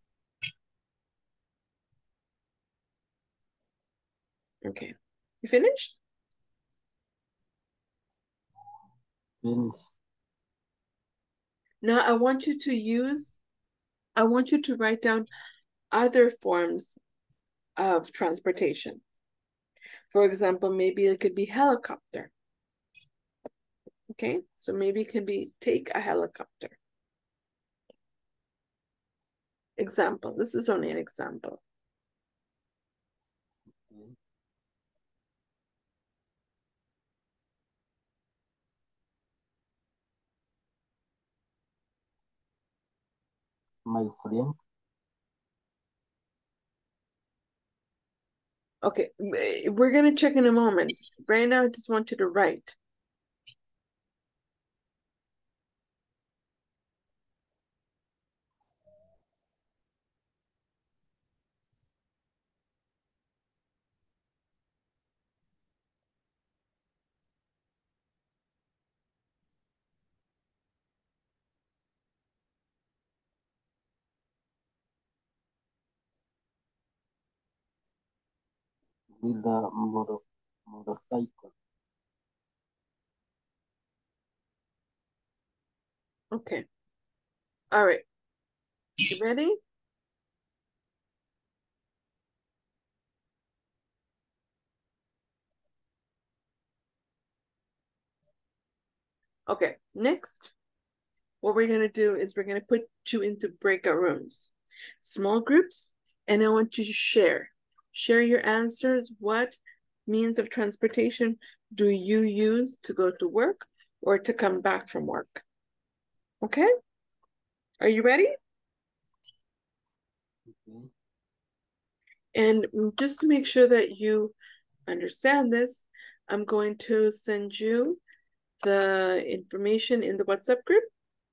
Okay, you finished? Finish. Now I want you to use, I want you to write down other forms of transportation. For example, maybe it could be helicopter. Okay, so maybe it can be take a helicopter. Example, this is only an example. Okay. My friend. Okay, we're gonna check in a moment. Right now, I just want you to write. With the motor, motorcycle. Okay. All right. You ready? Okay, next. What we're gonna do is we're gonna put you into breakout rooms, small groups, and I want you to share. Share your answers. What means of transportation do you use to go to work or to come back from work? Okay? Are you ready? Okay. And just to make sure that you understand this, I'm going to send you the information in the WhatsApp group.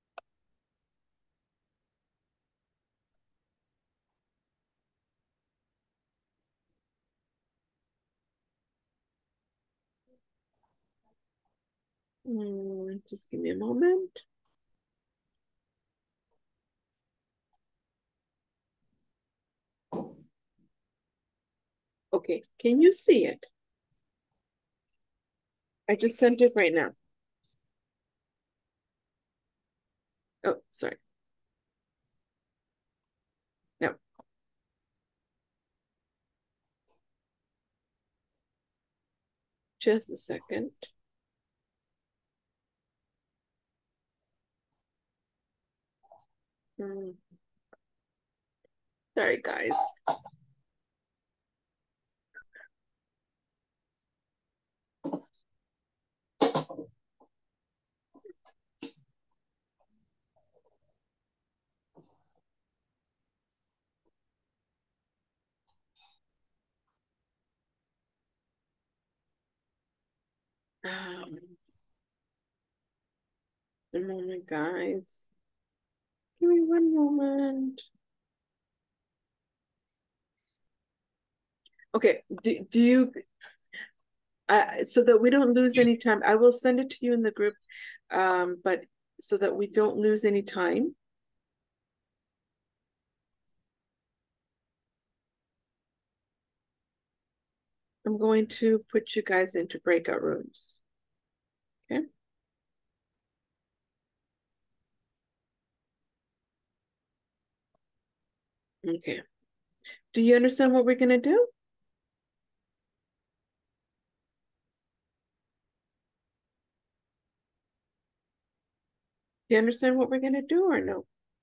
Mm, just give me a moment. Okay, can you see it? I just sent it right now. Oh, sorry. No. Just a second. Hmm. Sorry, guys. Um, a moment, guys. Give me one moment. Okay, do, do you, uh, so that we don't lose any time, I will send it to you in the group, um, but so that we don't lose any time. I'm going to put you guys into breakout rooms. Okay. Okay. Do you understand what we're going to do? Do you understand what we're going to do or no?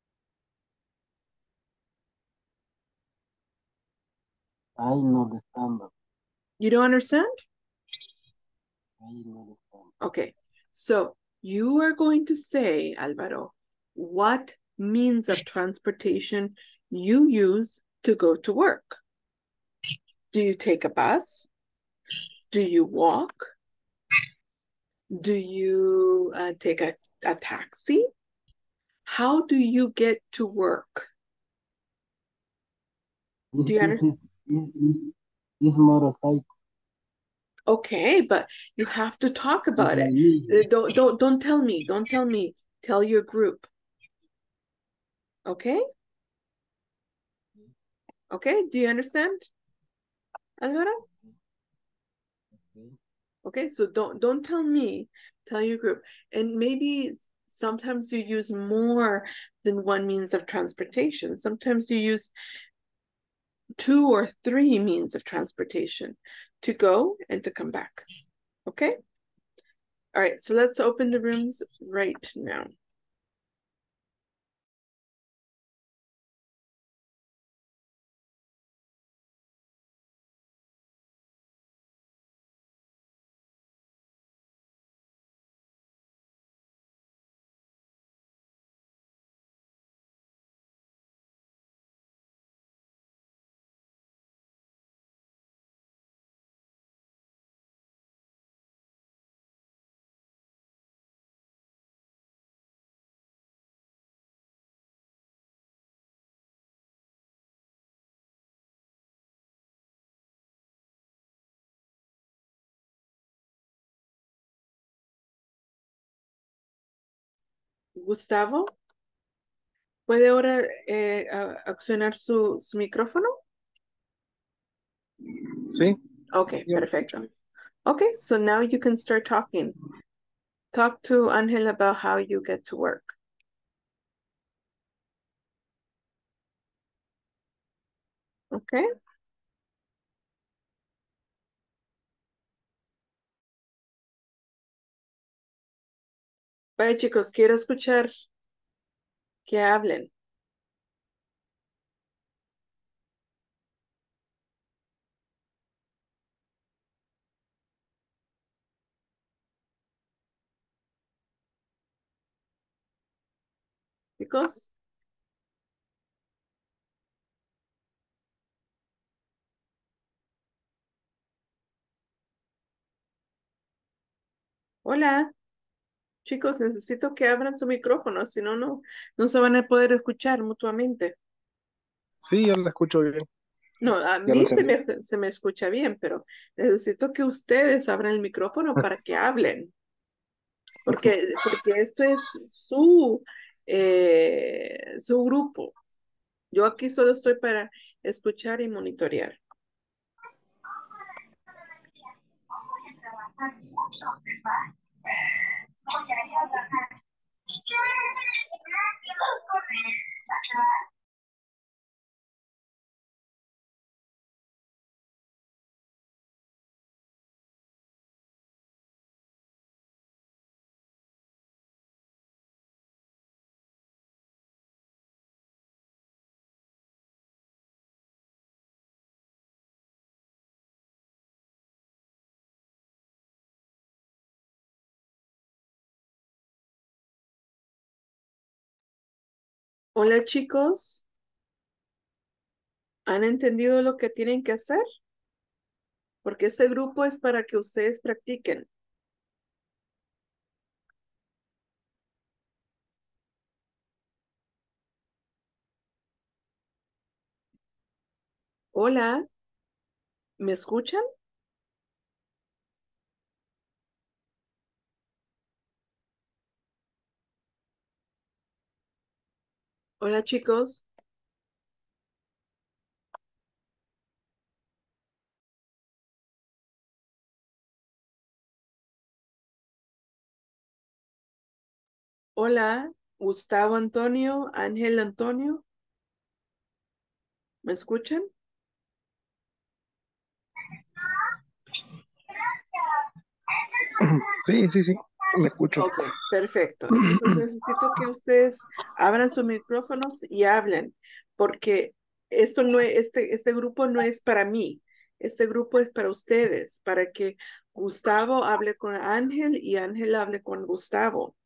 I know the standard. You don't understand? I know the standard. Okay. So you are going to say, Alvaro, what means of transportation you use to go to work. Do you take a bus? Do you walk? Do you uh, take a, a taxi? How do you get to work? This Do you this understand? is is is is motorcycle. Okay, but you have to talk It's about it. like me. Uh, Don't don't don't tell me. Don't tell me. Tell your group. Okay? Okay, do you understand, Alvaro? Okay. Okay, so don't don't tell me, tell your group. And maybe sometimes you use more than one means of transportation. Sometimes you use two or three means of transportation to go and to come back. Okay? All right, so let's open the rooms right now. Gustavo, ¿puede ahora eh, a- accionar su, su micrófono? Sí. Okay, Ya lo perfecto. escucho. Okay, so now you can start talking. Talk to Angel about how you get to work. Okay. Vaya chicos, quiero escuchar que hablen. Chicos. Hola. Chicos, necesito que abran su micrófono, si no, no, no se van a poder escuchar mutuamente. Sí, ya la escucho bien. No, a Ya lo mí se entendí. me, se me escucha bien, pero necesito que ustedes abran el micrófono para que hablen, porque, porque esto es su, eh, su grupo. Yo aquí solo estoy para escuchar y monitorear. Hola chicos, ¿han entendido lo que tienen que hacer? Porque este grupo es para que ustedes practiquen. Hola, ¿me escuchan? Hola chicos. Hola, Gustavo Antonio, Ángel Antonio, ¿me escuchan? Sí, sí, sí, me escucho. Ok, perfecto. Entonces necesito que ustedes abran sus micrófonos y hablen, porque esto no es, este, este grupo no es para mí, este grupo es para ustedes, para que Gustavo hable con Ángel y Ángel hable con Gustavo.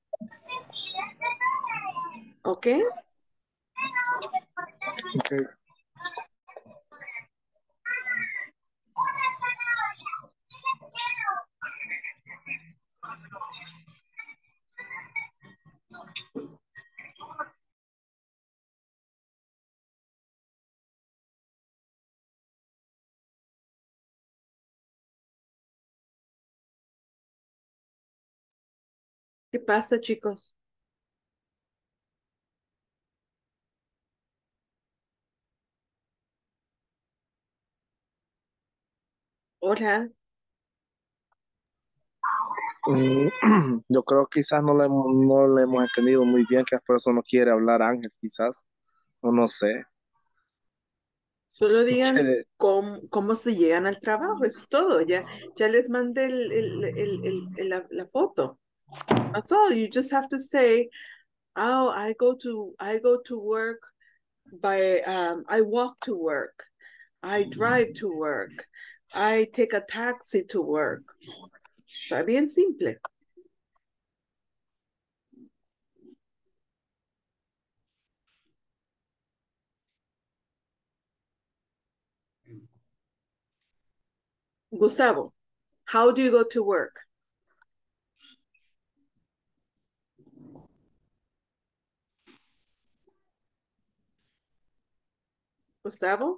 ¿Ok? Okay. ¿Qué pasa, chicos? Hola. Mm, yo creo que quizás no le, no le hemos entendido muy bien, que por eso no quiere hablar Ángel, quizás, o no sé. Solo digan Quiere- cómo, cómo se llegan al trabajo, eso es todo. Ya, ya les mandé el, el, el, el- el- la, la foto. That's all. You just have to say, oh, I go to I go to work by um, I walk to work. I drive to work. I take a taxi to work. O sea, bien simple. Gustavo, how do you go to work? Gustavo,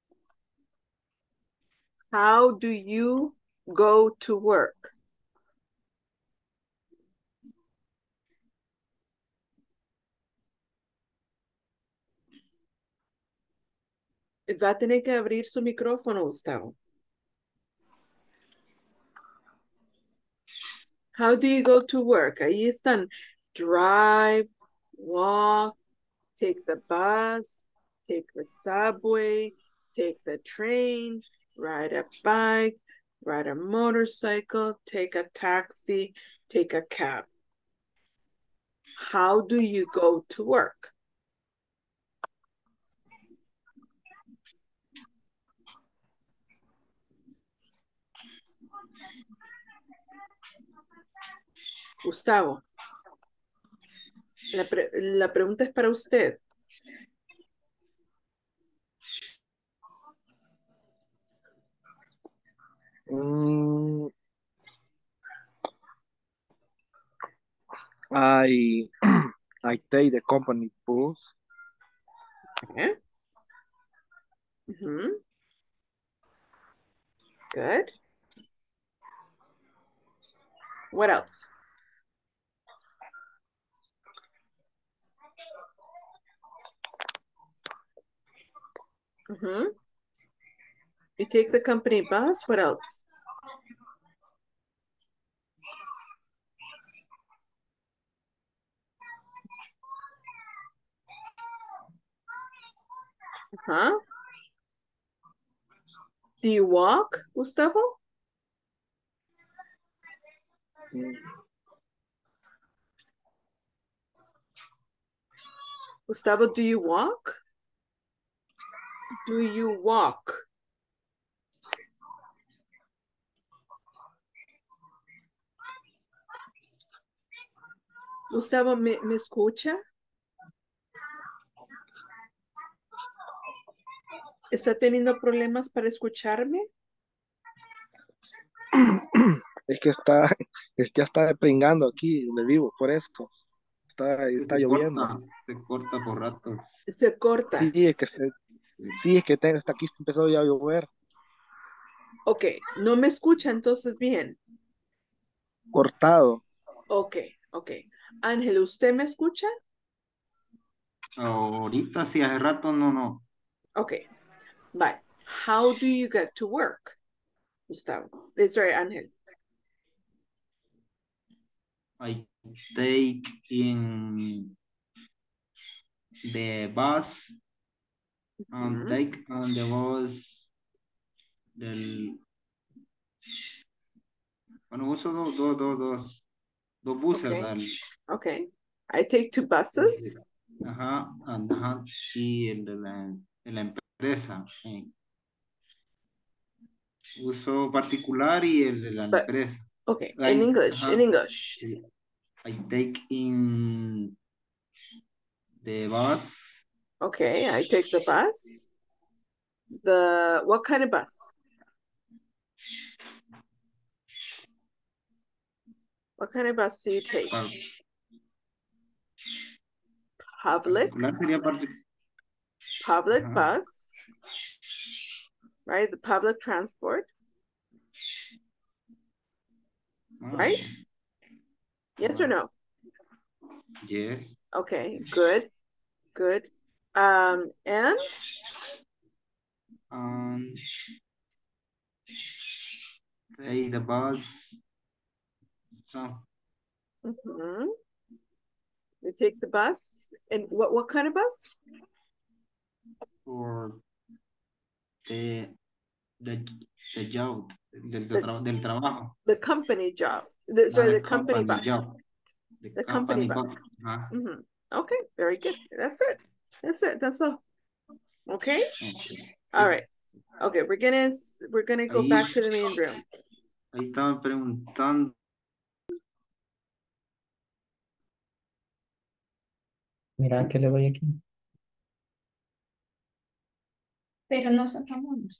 how do you go to work? Va a tener que abrir su micrófono, Gustavo. How do you go to work? Ahí están. Drive, walk, take the bus, take the subway, take the train, ride a bike, ride a motorcycle, take a taxi, take a cab. How do you go to work? Gustavo, la, pre la pregunta es para usted. Mm, I, I take the company bus. Okay. Mm-hmm. Good. What else? Mm-hmm. You take the company bus. What else? Huh? Do you walk, Gustavo? Mm, Gustavo, do you walk? Do you walk? Gustavo, ¿me, me escucha? ¿Está teniendo problemas para escucharme? Es que está, es, ya está pringando aquí donde vivo, por esto. Está, está Se lloviendo. corta, se corta por ratos. Se Sí, corta. es que, Sí. sí, es que te- hasta aquí empezó ya a llover. Ok, no me escucha entonces bien. Cortado. Ok, ok. Ángel, ¿usted me escucha? Ahorita sí, hace rato no, no. Ok, bye. How do you get to work, Gustavo? Eh, Sorry, Ángel. I take in the bus, and Ujú. take on the bus del... Bueno, uso dos, dos, dos, dos, dos buses, Okay, ¿verdad? okay. I take two buses. Ajá, ajá, y el de la, de la empresa. eh. Uso particular y el de la But empresa. okay, in I, English, in ajá, English. sí. I take in the bus. Okay, I take the bus. The what kind of bus? What kind of bus do you take? Par- Public, particular sería particular. public bus, right? The public transport, right? Yes or no? Yes. Okay, good, good. Um, and Um, take the bus. So, mhm. You take the bus, and what what kind of bus? for the, the, the job, del, The, tra- del trabajo. the company job. The, Ah, sorry, the the company company bus. job. The The company company bus. bus. Ajá. Mhm. Okay, very good. That's it. That's it. That's all. Okay. Okay. All Sí. right. Okay, we're gonna we're gonna go Ahí, back to the main room. ahí estaba preguntando. Mira que le doy aquí. Pero no sacamos.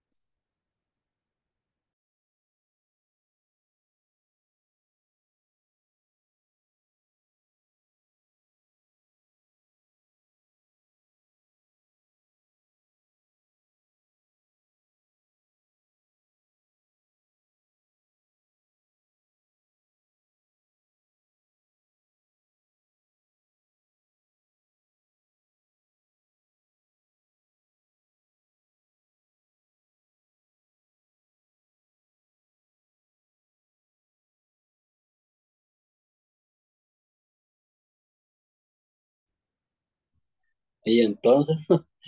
Y entonces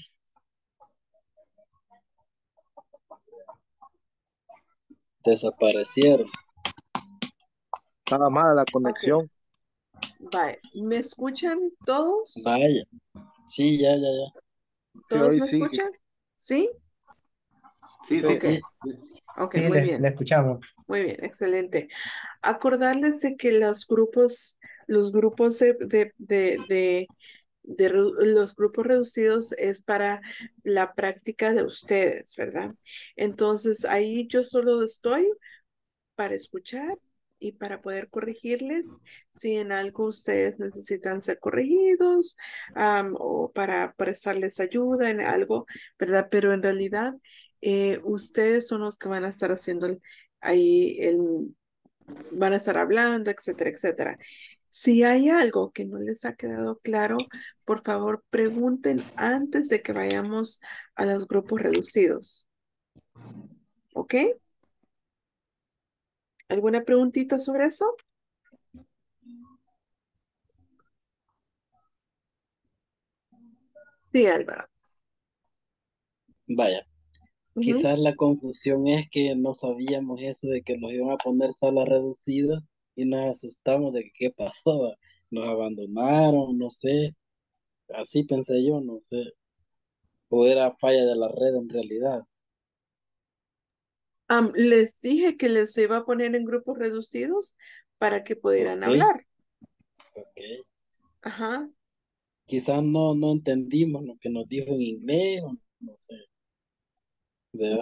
desaparecieron. Estaba mala la Okay. conexión. Bye. ¿Me escuchan todos? Vaya. Sí, ya, ya, ya. Sí, ¿Todos hoy me sí. escuchan? ¿Sí? Sí, Sí. sí. Okay. Sí. Okay, Sí, muy le, bien. le escuchamos. Muy bien, excelente. Acordarles de que los grupos, los grupos de, de, de, de, de ru- los grupos reducidos es para la práctica de ustedes, ¿verdad? Entonces ahí yo solo estoy para escuchar y para poder corregirles si en algo ustedes necesitan ser corregidos, am, o para prestarles ayuda en algo, ¿verdad? Pero en realidad eh, ustedes son los que van a estar haciendo el- ahí el, van a estar hablando, etcétera, etcétera. Si hay algo que no les ha quedado claro, por favor pregunten antes de que vayamos a los grupos reducidos. ¿Ok? ¿Alguna preguntita sobre eso? Sí, Álvaro. Vaya. Ujú. Quizás la confusión es que no sabíamos eso de que nos iban a poner sala reducida y nos asustamos de que qué pasó. Nos abandonaron, no sé. Así pensé yo, no sé. O era falla de la red en realidad. Am, les dije que les iba a poner en grupos reducidos para que pudieran Ok, hablar. ok. Ajá. Quizás no, no entendimos lo que nos dijo en inglés, o no sé. ¿Verdad?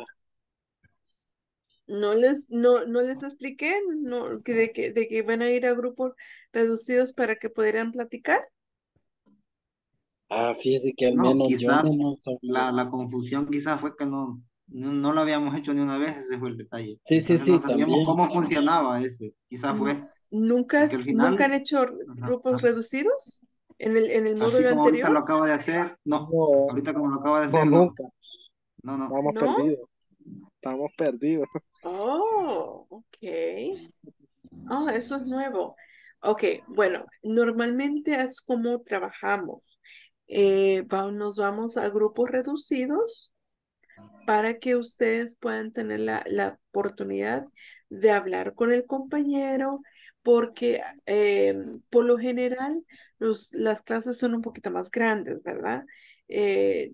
No les, no, no les expliqué no, que de, que, de que iban a ir a grupos reducidos para que pudieran platicar. Ah, fíjese que al No, menos yo no, quizás no sabía. la, la confusión quizás fue que no, no, no lo habíamos hecho ni una vez, ese fue el detalle. Sí, sí, Entonces no sí, sabíamos también. cómo funcionaba ese, quizás N- fue, ¿Nunca, porque al nunca han final, hecho ajá, grupos ajá, reducidos en el, en el así módulo como ahorita lo anterior? acaba de hacer, no, No, ahorita como lo acaba de no, hacer, no, nunca. no, no. Estamos ¿No? perdidos. Estamos perdidos. Oh, ok. Oh, eso es nuevo. Ok, bueno, normalmente es como trabajamos. Eh, va- nos vamos a grupos reducidos para que ustedes puedan tener la, la oportunidad de hablar con el compañero, porque eh, por lo general los- las clases son un poquito más grandes, ¿verdad? Eh,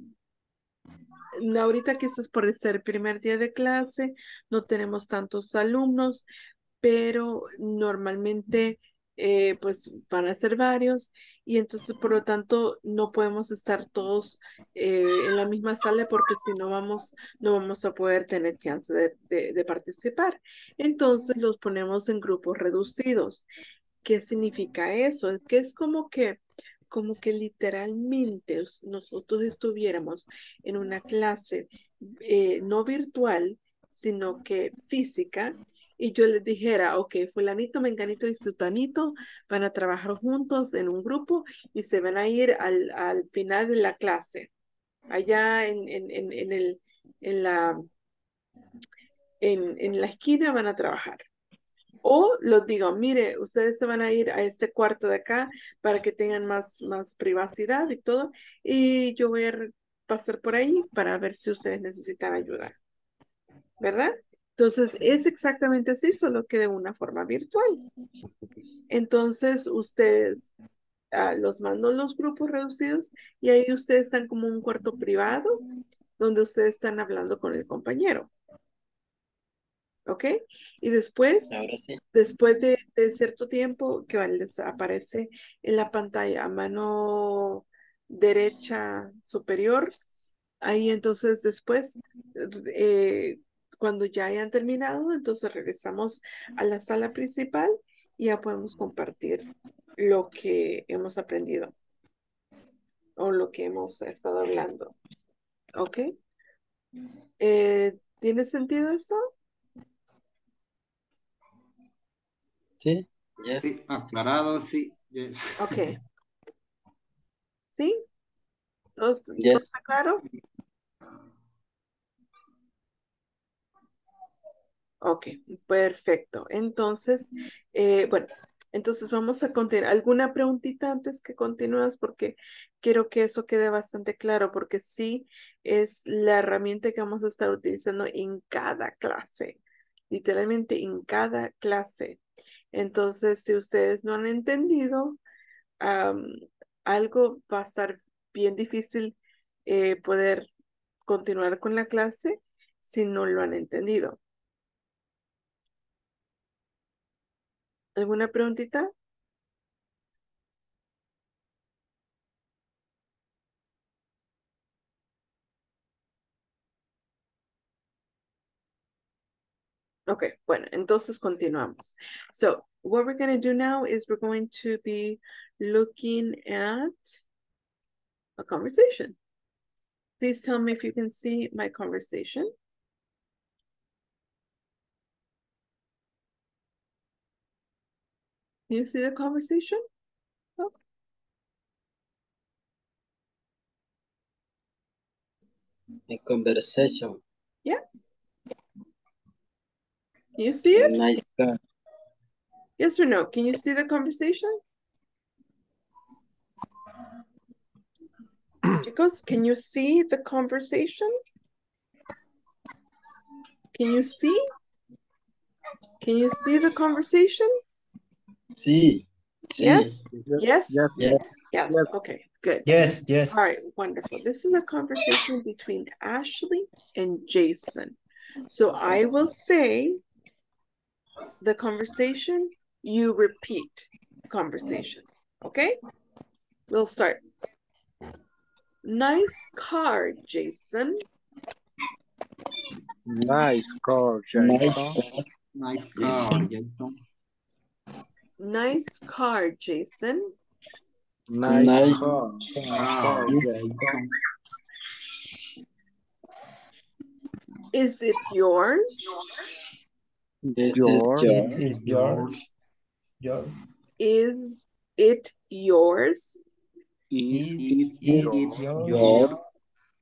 no, ahorita quizás por ser primer día de clase, no tenemos tantos alumnos, pero normalmente eh, pues van a ser varios y entonces por lo tanto no podemos estar todos eh, en la misma sala porque si no vamos, no vamos a poder tener chance de, de de participar. Entonces los ponemos en grupos reducidos. ¿Qué significa eso? Es que es como que, como que literalmente os- nosotros estuviéramos en una clase eh, no virtual, sino que física, y yo les dijera, ok, fulanito, menganito y sutanito van a trabajar juntos en un grupo y se van a ir al, al final de la clase, allá en, en, en, en el, en la, en, en la esquina van a trabajar. O los digo, mire, ustedes se van a ir a este cuarto de acá para que tengan más, más privacidad y todo. Y yo voy a re- pasar por ahí para ver si ustedes necesitan ayuda, ¿verdad? Entonces, es exactamente así, solo que de una forma virtual. Entonces, ustedes ah, los mando a los grupos reducidos y ahí ustedes están como un cuarto privado donde ustedes están hablando con el compañero. ¿Ok? Y después, Ahora sí. después de, de cierto tiempo que les aparece en la pantalla a mano derecha superior, ahí entonces después, eh, cuando ya hayan terminado, entonces regresamos a la sala principal y ya podemos compartir lo que hemos aprendido o lo que hemos estado hablando. ¿Ok? Eh, ¿tiene sentido eso? Sí, Sí, yes, aclarado, sí. Yes. Ok. ¿Sí? ¿Todo, todo yes. está claro? Ok, perfecto. Entonces, eh, bueno, entonces vamos a continuar. ¿Alguna preguntita antes que continúas? Porque quiero que eso quede bastante claro, porque sí es la herramienta que vamos a estar utilizando en cada clase, literalmente en cada clase. Entonces, si ustedes no han entendido, am, algo va a estar bien difícil eh, poder continuar con la clase si no lo han entendido. ¿Alguna preguntita? Ok, bueno, entonces continuamos. So, what we're going to do now is we're going to be looking at a conversation. Please tell me if you can see my conversation. Can you see the conversation? Oh, A conversation. yeah. Can you see A it? nice car. Yes or no? Can you see the conversation? Chicos, can you see the conversation? Can you see? Can you see the conversation? Sí, sí, Yes? Yes, yes, Yes? yes. Yes. yes. Okay, good. Yes, yes. All right, wonderful. This is a conversation between Ashley and Jason. So I will say the conversation, you repeat conversation. Okay? We'll start. Nice car, Jason. Nice car, Nice Jason. car. Nice Yes. car, Jason. Nice car, Jason. Nice Nice car, Car, car, Jason. Is it yours? This is Your, It yours. is Yours. George. George. Is it yours? is Is Is it your. it yours? Yours. yours?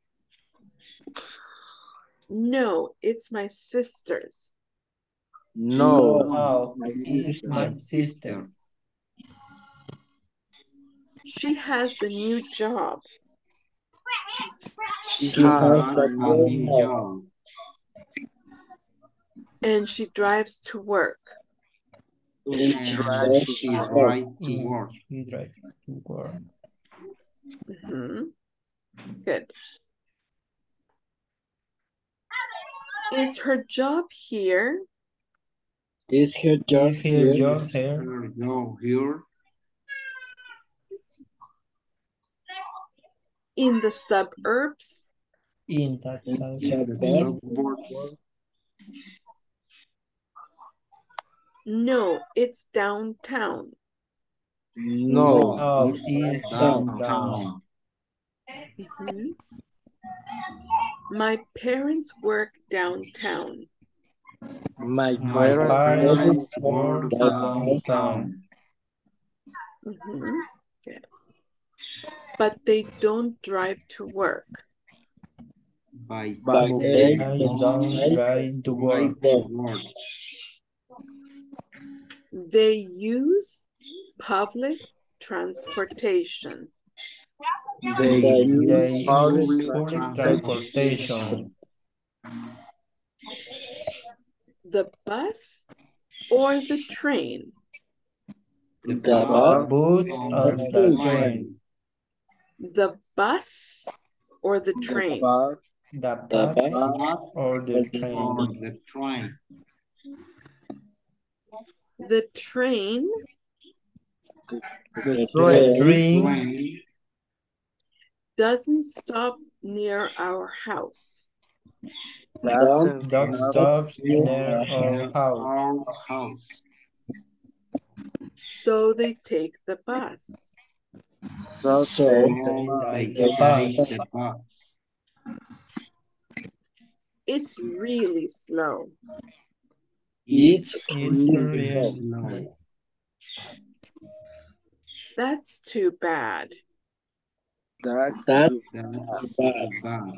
No, it's my sister's. No, No, No, No, my it's it's my my sister. sister. sister. She has a new job. She She has has a a new new job. job. And she drives to work. And she And drives she to work. drives to Y work. she drives to work. Mhm. Good. Is her job here? Is her job Is her here? job Is here? her job here? In the suburbs? In that In side. In the suburbs? suburbs? No, it's downtown. No, No, It's is Downtown. downtown. Mhm. My parents work downtown. my My My parents parents work parents work work Downtown. downtown. downtown. Mhm. Good. But they don't drive to work. But but But they But they they don't don't don't drive drive to drive work. to to work. work. They use public transportation. they They They use use public use Public public transportation. transportation. transportation. The bus or the train? The the The bus bus bus or or or the the the train. train. train. The bus or the The train? bus, The The The bus bus bus or the or the train. or train. the train. The train the The The train train train Train doesn't stop near our house. don't doesn't that stop stop stops near near our our near house. house. our house. So they take the bus. so So they They So take they the they take bus. the bus. It's really slow. It's It's It's really really slow. slow. really That's too bad. that That's too That's bad. too bad.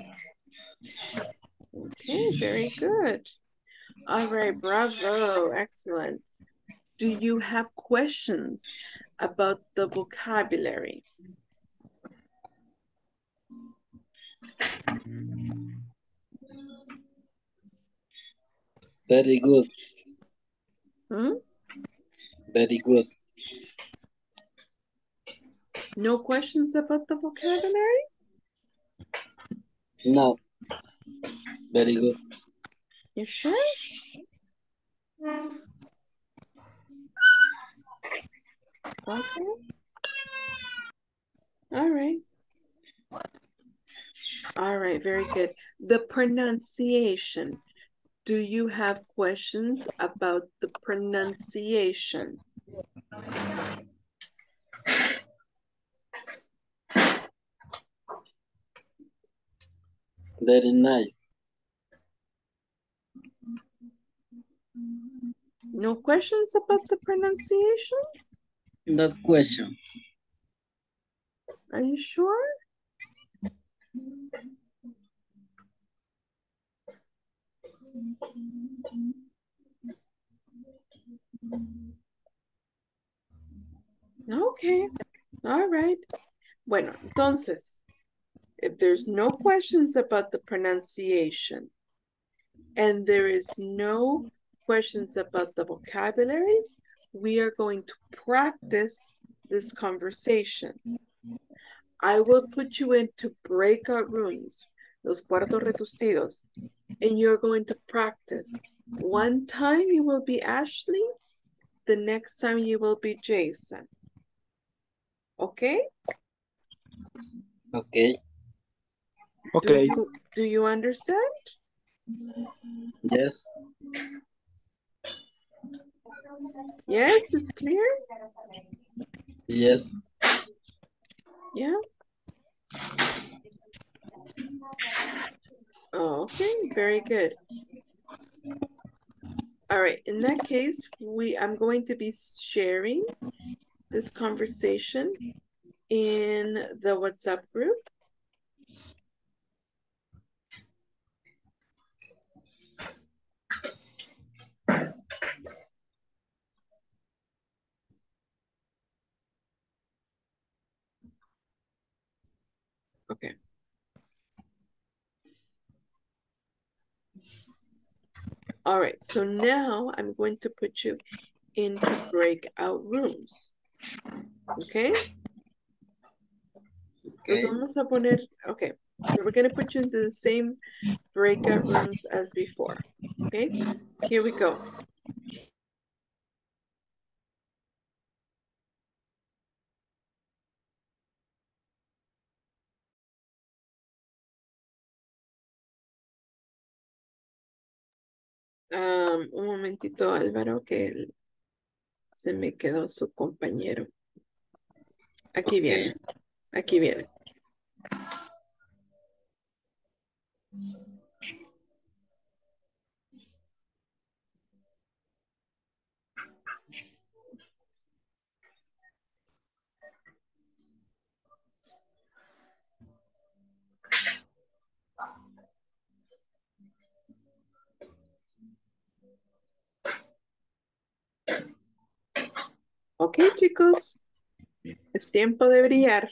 Okay, very good. All right, bravo, excellent. Do you have questions about the vocabulary? Mm, Very good. Hmm? Very good. No questions about the vocabulary? No. Very good. You sure? Okay. All right. All right, very good. The pronunciation. Do you have questions about the pronunciation? Very nice. No questions about the pronunciation? That question. Are you sure? Okay. All right. Bueno, entonces, if there's no questions about the pronunciation and there is no questions about the vocabulary, we are going to practice this conversation. I will put you into breakout rooms, los cuartos reducidos, and you're going to practice. One time you will be Ashley, the next time you will be Jason. Okay? Okay. okay. Do you, do you understand? Yes. Yes, it's clear? Yes. Yeah? Oh, okay, very good. All right, in that case, we I'm going to be sharing this conversation in the WhatsApp group. Okay. All right, so now I'm going to put you into breakout rooms. Okay? Entonces Okay. vamos a poner, okay, so we're going to put you into the same breakout rooms as before. Okay? Here we go. Um, un momentito, Álvaro, que el- se me quedó su compañero. Aquí Okay. viene, aquí viene. Ok, chicos, es tiempo de brillar.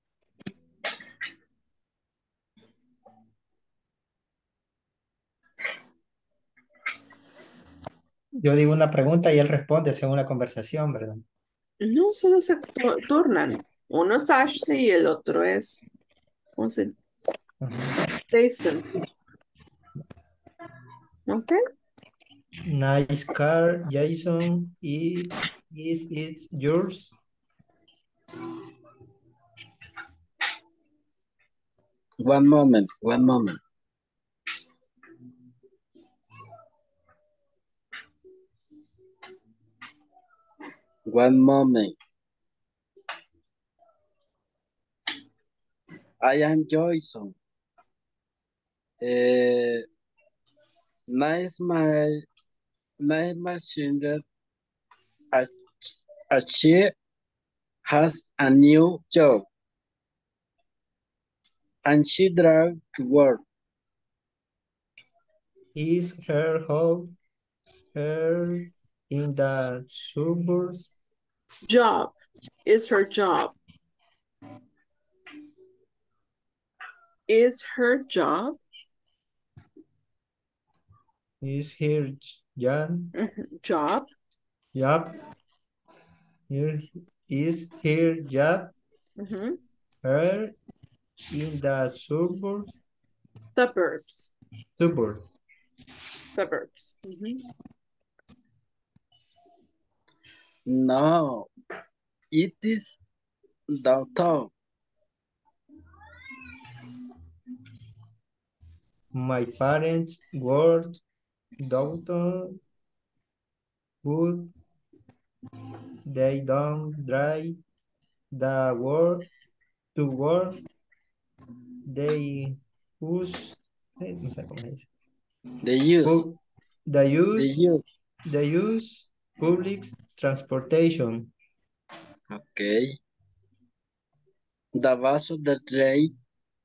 Yo digo una pregunta y él responde según la conversación, ¿verdad? No, solo se tu- turnan. Uno es Ashley y el otro es, ¿cómo se? Ajá. Jason. Ok. Nice car, Jason. I- Is it yours? One moment, one moment. One moment. I am Jason. Uh, nice my nice messenger. As, as she has a new job and she drives to work. Is her home her in the suburbs? Job is her job. Is her job? Is her job? Mhm. Job. Job? Here is her job Mhm. her in the suburbs? Suburbs. Suburbs. Suburbs. Mhm. No, it is downtown. My parents work downtown, but they don't drive the work to work. They use, eh, no sé cómo se dice. The use. Pu- They The use, use. they use public transportation. Okay. The bus of the train.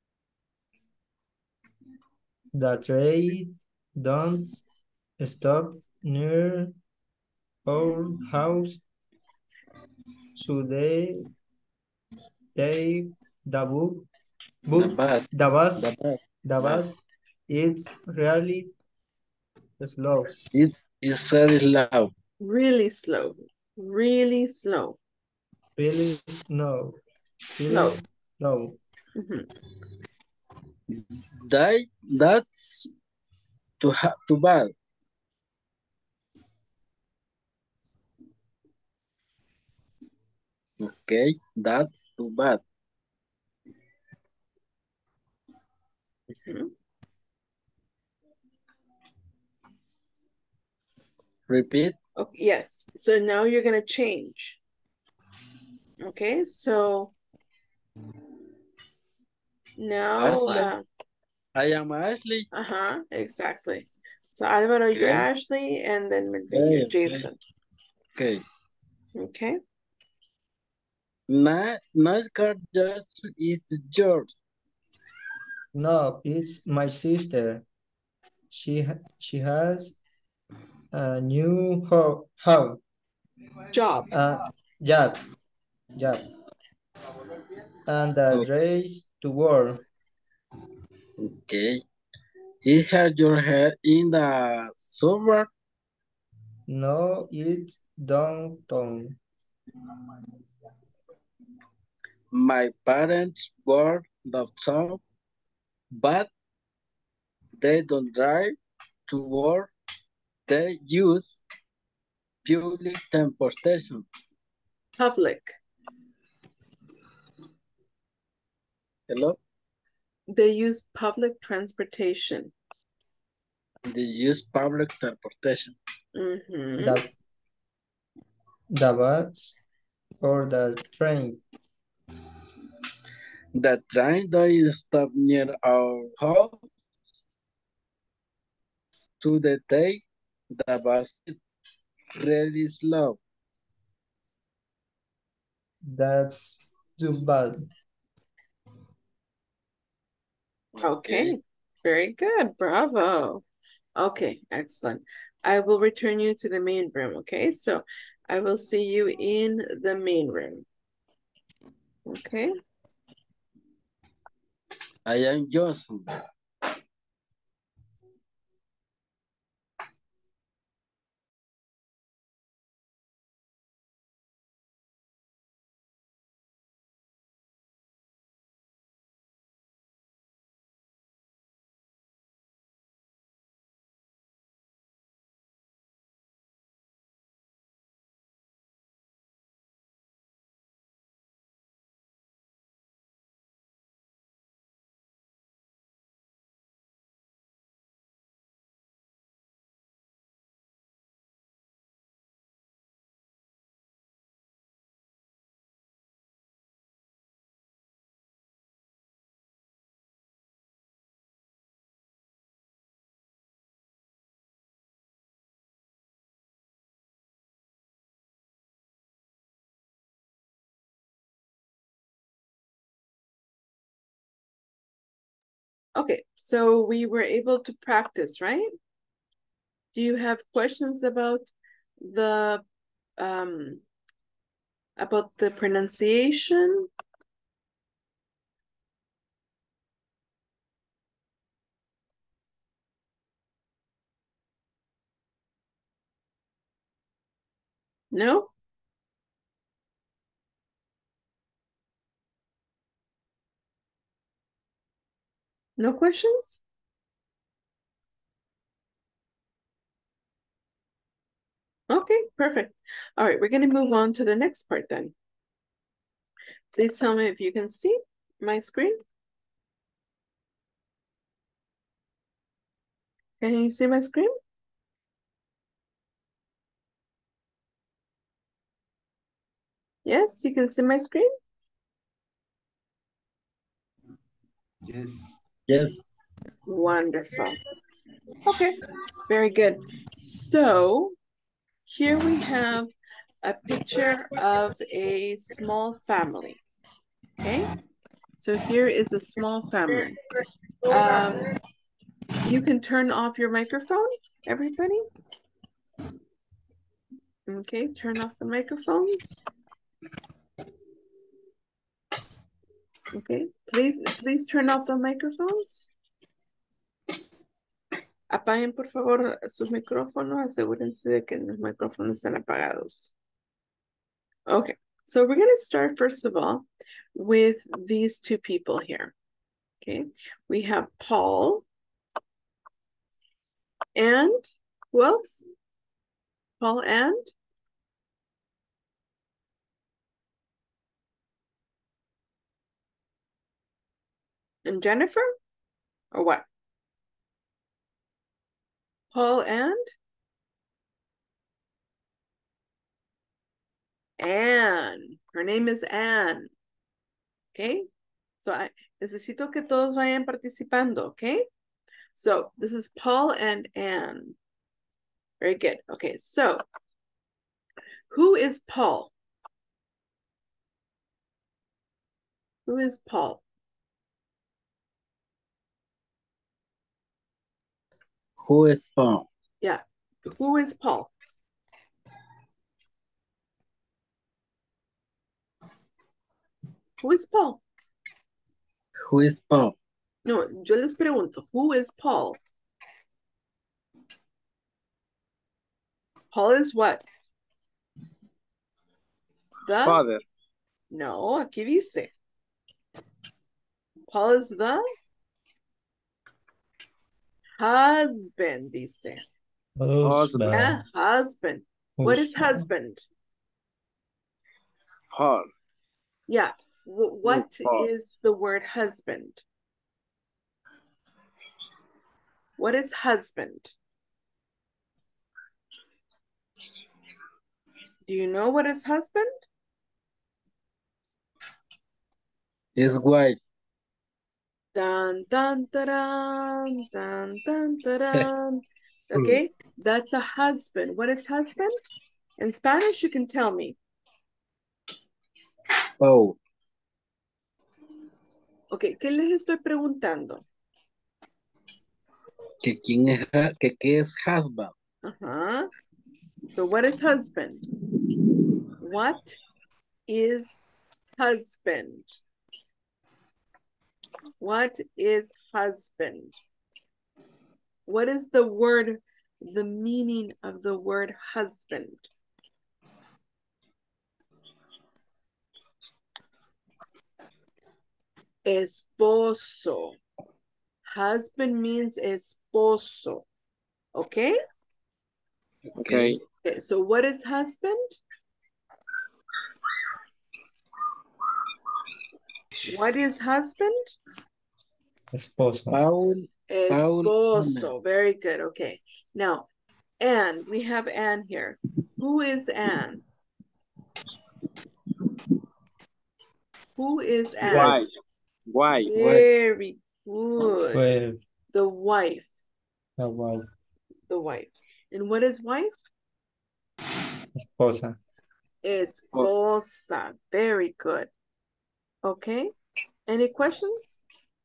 The train don't stop near our house, so they take the book, The bus, bus. the bus, The bus. the Bus. bus. It's really slow, Is is very loud. Really slow. Really slow. really slow, really Slow. slow. Mhm. That that's too ha too bad. Okay, that's too bad. Mhm. Repeat. Okay, yes. So now you're going to change. Okay, so now, Ashley. uh, I am Ashley. uh-huh, exactly. So Álvaro, you're Okay. Ashley, and then Melvin, you're Okay. Okay. Jason. Okay. Okay. Nice, nice car just is yours. No, it's my sister. She ha- she has a new ho house. Job. Uh, job, job, and the Okay. dress to work. Okay. It hurt your head in the summer. No, it don't. don't. My parents work the town, but they don't drive to work. They use public transportation. Public. Hello? They use public transportation. They use public transportation. Mm-hmm. The, the bus or the train. The train doesn't stop near our house. To the day, the bus is really slow. That's too bad. Okay. Very good. Bravo. Okay, excellent. I will return you to the main room, okay? So I will see you in the main room. Okay? I am Johnson. Okay, so we were able to practice, right? Do you have questions about the um about the pronunciation? No? No questions? Okay, perfect. All right, we're going to move on to the next part then. Please tell me if you can see my screen. Can you see my screen? Yes, you can see my screen? Yes. Yes. Wonderful. Okay, very good. So here we have a picture of a small family. Okay, so here is a small family. Um, you can turn off your microphone, everybody. Okay, turn off the microphones. Okay, please, please turn off the microphones. Apaguen por favor sus micrófonos, asegúrense de que los micrófonos estén apagados. Okay, so we're going to start first of all with these two people here. Okay, we have Paul and who else? Paul and? And Jennifer? Or what? Paul and? Anne. Her name is Anne. Okay? So I necesito que todos vayan participando, okay? So this is Paul and Anne. Very good. Okay, so who is Paul? Who is Paul? Who is Paul? Yeah, who is Paul? Who is Paul? Who is Paul? No, yo les pregunto, who is Paul? Paul is what? The? Father. No, aquí dice. Paul is the husband, dice. Husband. Yeah, husband. What is husband? Paul. Yeah, w- what Paul. is the word husband? What is husband? Do you know what is husband? Is wife. Dun, dun, dun, dun, dun, dun. Okay, that's a husband. What is husband? In Spanish, you can tell me. Oh, Okay, ¿qué les estoy preguntando? que quién es, ha- que qué es husband. Uh-huh. So what is husband? What is husband? What is husband? What is the word, the meaning of the word husband? Esposo. Husband means esposo. Okay? Okay. Okay, so what is husband? What is husband? Esposo. Paul, Paul, Esposo. Very good. Okay. Now, Anne. We have Anne here. Who is Anne? Who is Anne? Wife. Wife. Very good. Pues, The wife. la wife. The wife. And what is wife? Esposa. Esposa. Very good. Okay. Any questions?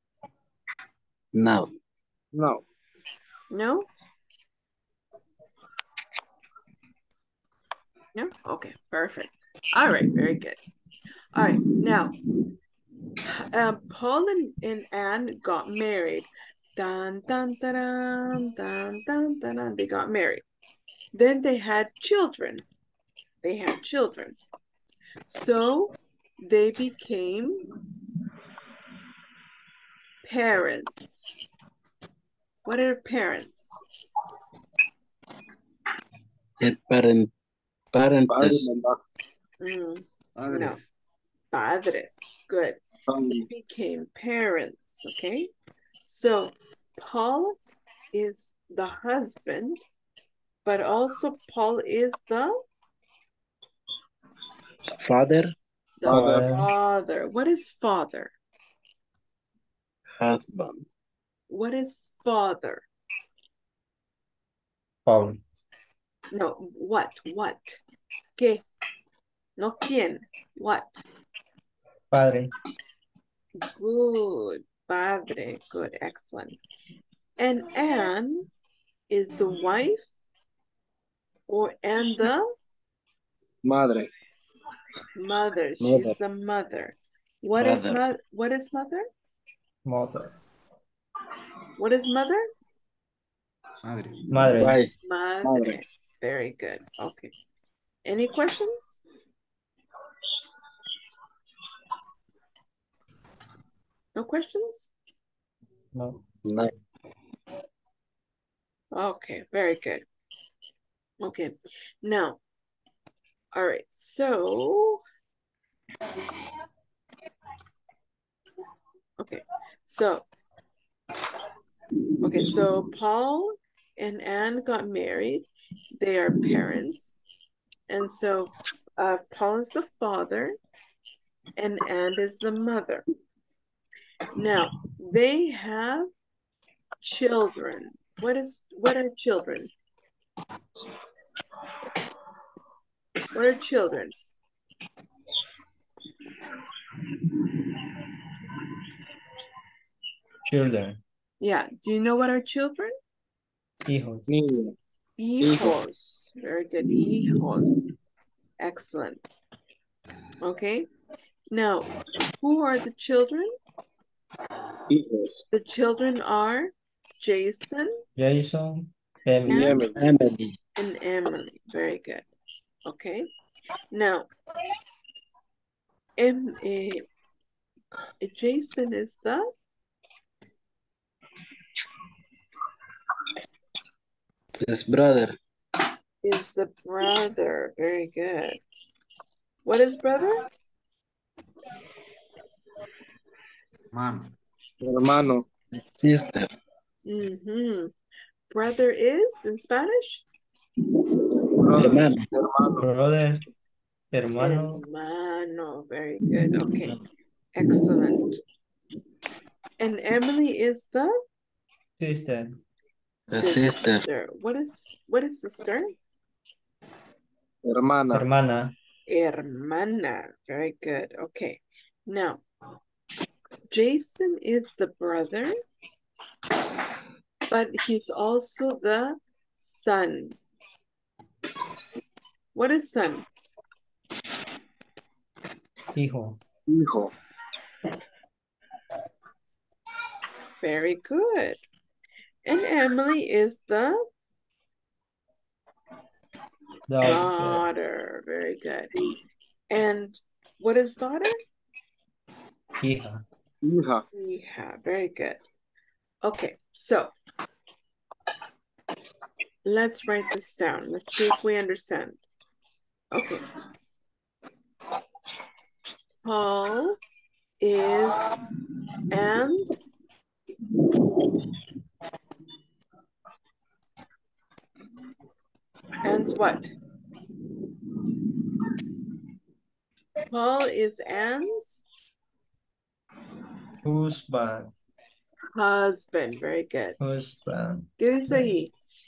no. No. No? No? Okay, perfect. All right, very good. All right, now, um, Paul and, and Anne got married. Dun, dun, dun, dun, dun, dun, dun, dun. They got married. Then they had children. They had children. So they became parents. What are parents? El parent, Padre, parentes. mamá. Mm, no, Padres. padres. Good. They became parents, okay? So Paul is the husband, but also Paul is the Father, the Father. father. What is father? husband. What is father? Paul. No, what? What? ¿Qué? No quién. What? Padre. Good. Padre. Good. Excellent. And Anne is the wife or and the Madre. mother. She's Mother. the mother. What is Mother. mo what is mother? Mother. What is mother? Madre. Madre. Wife. Madre. Madre. Very good. Okay. Any questions? No questions? No. No. Okay, very good. Okay. Now, all right. So, okay. So, okay. So Paul and Anne got married. They are parents. And so uh, Paul is the father and Anne is the mother. Now, they have children. What is what are children? What are children? Children. Yeah. Do you know what are children? Hijos. Niño. Hijos. Very good. Hijos. Excellent. Okay. Now, who are the children? Hijos. The children are Jason Jason, Y Emily. and, Emily. Emily. and Emily. Very good. Okay. Now, em, eh, Jason is the His brother. is the brother. Very good. What is brother? Man. Hermano. His sister. Mm-hmm. Brother is in Spanish? Brother. Hermano. Hermano. Brother, hermano, Hermano. Very good. Okay. Excellent. And Emily is the sister, The sister. sister. What is what is sister? Hermana. hermana, Hermana. Very good. Okay. Now, Jason is the brother, but he's also the son. What is son? hijo, Hijo. Very good. And Emily is the daughter, daughter. Very good. And what is daughter? hija, Hija. Yeah, very good. Okay, so let's write this down. Let's see if we understand. Okay. Paul is Anne's Anne's what? Paul is Anne's husband, husband. Very good. husband. ¿Qué dice ahí?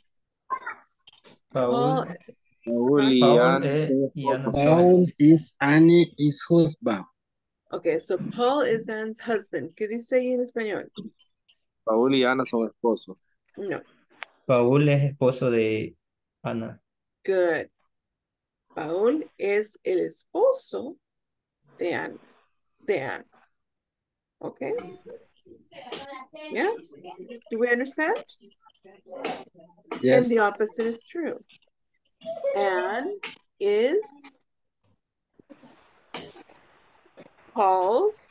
Paul, Paul, Paul y Paul Ana es, son y Ana esposos. son, Paul is Annie is husband. okay, so Paul is Anne's husband. ¿Qué dice ahí en español? Paul y Ana son esposos. No. Paul es esposo de Ana. Good. Paul es el esposo de Anne. De Anne. Okay. Yeah. Do we understand? Yes. And the opposite is true. Anne is Paul's.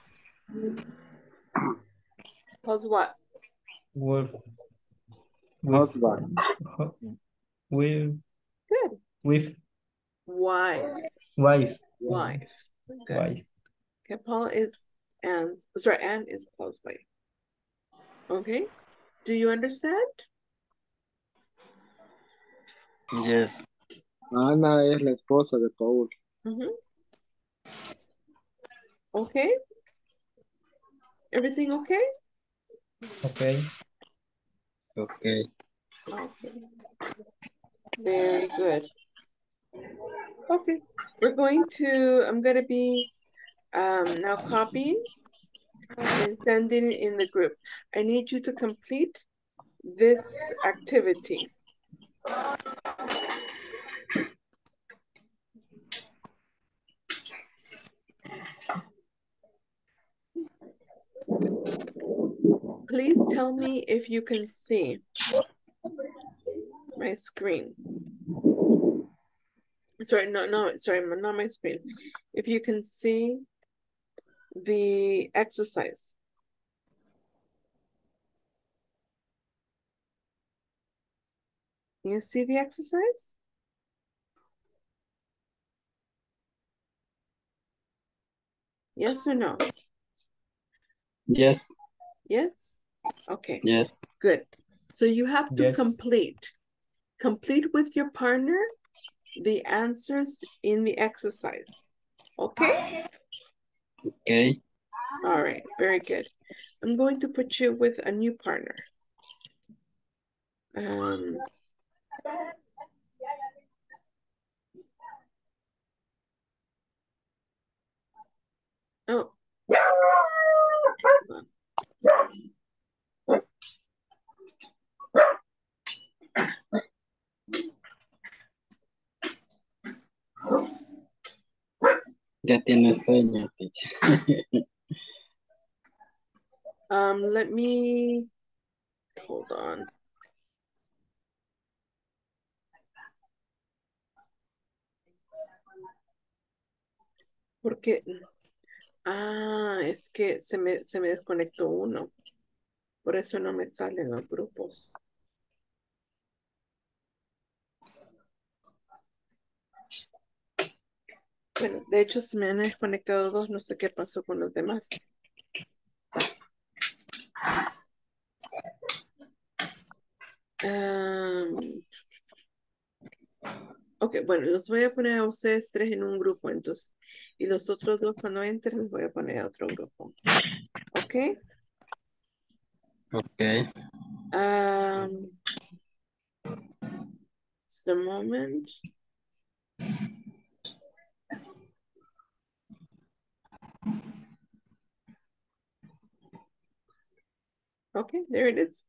Paul's what? Wolf, with, Husband. with, Good. with Wife. wife, Wife. Good. wife. Okay, Paul is Anne's. Sorry, Anne is Paul's wife. Okay. Do you understand? Yes. Ana es la esposa de Paul. Mm-hmm. Okay. Everything okay? Okay. Okay. Okay. Very good. Okay. We're going to, I'm going to be um, now copying and sending it in the group. I need you to complete this activity. Please tell me if you can see my screen. Sorry, no, no, sorry, not my screen. If you can see the exercise. You see the exercise? Yes or no? Yes. Yes? Okay, Yes. good. So you have to Yes. complete. Complete with your partner the answers in the exercise. Okay? Okay. All right, very good. I'm going to put you with a new partner. Um, oh. Ya tiene sueño, teacher. Um, let me, hold on. Porque, ah, es que se me, se me desconectó uno. Por eso no me salen los grupos. Bueno, de hecho se me han desconectado dos, no sé qué pasó con los demás. Um, ok, bueno, los voy a poner a ustedes tres en un grupo, entonces. Y los otros dos cuando entren los voy a poner a otro grupo. ¿Ok? Ok. Um, just a moment. Okay, there it is.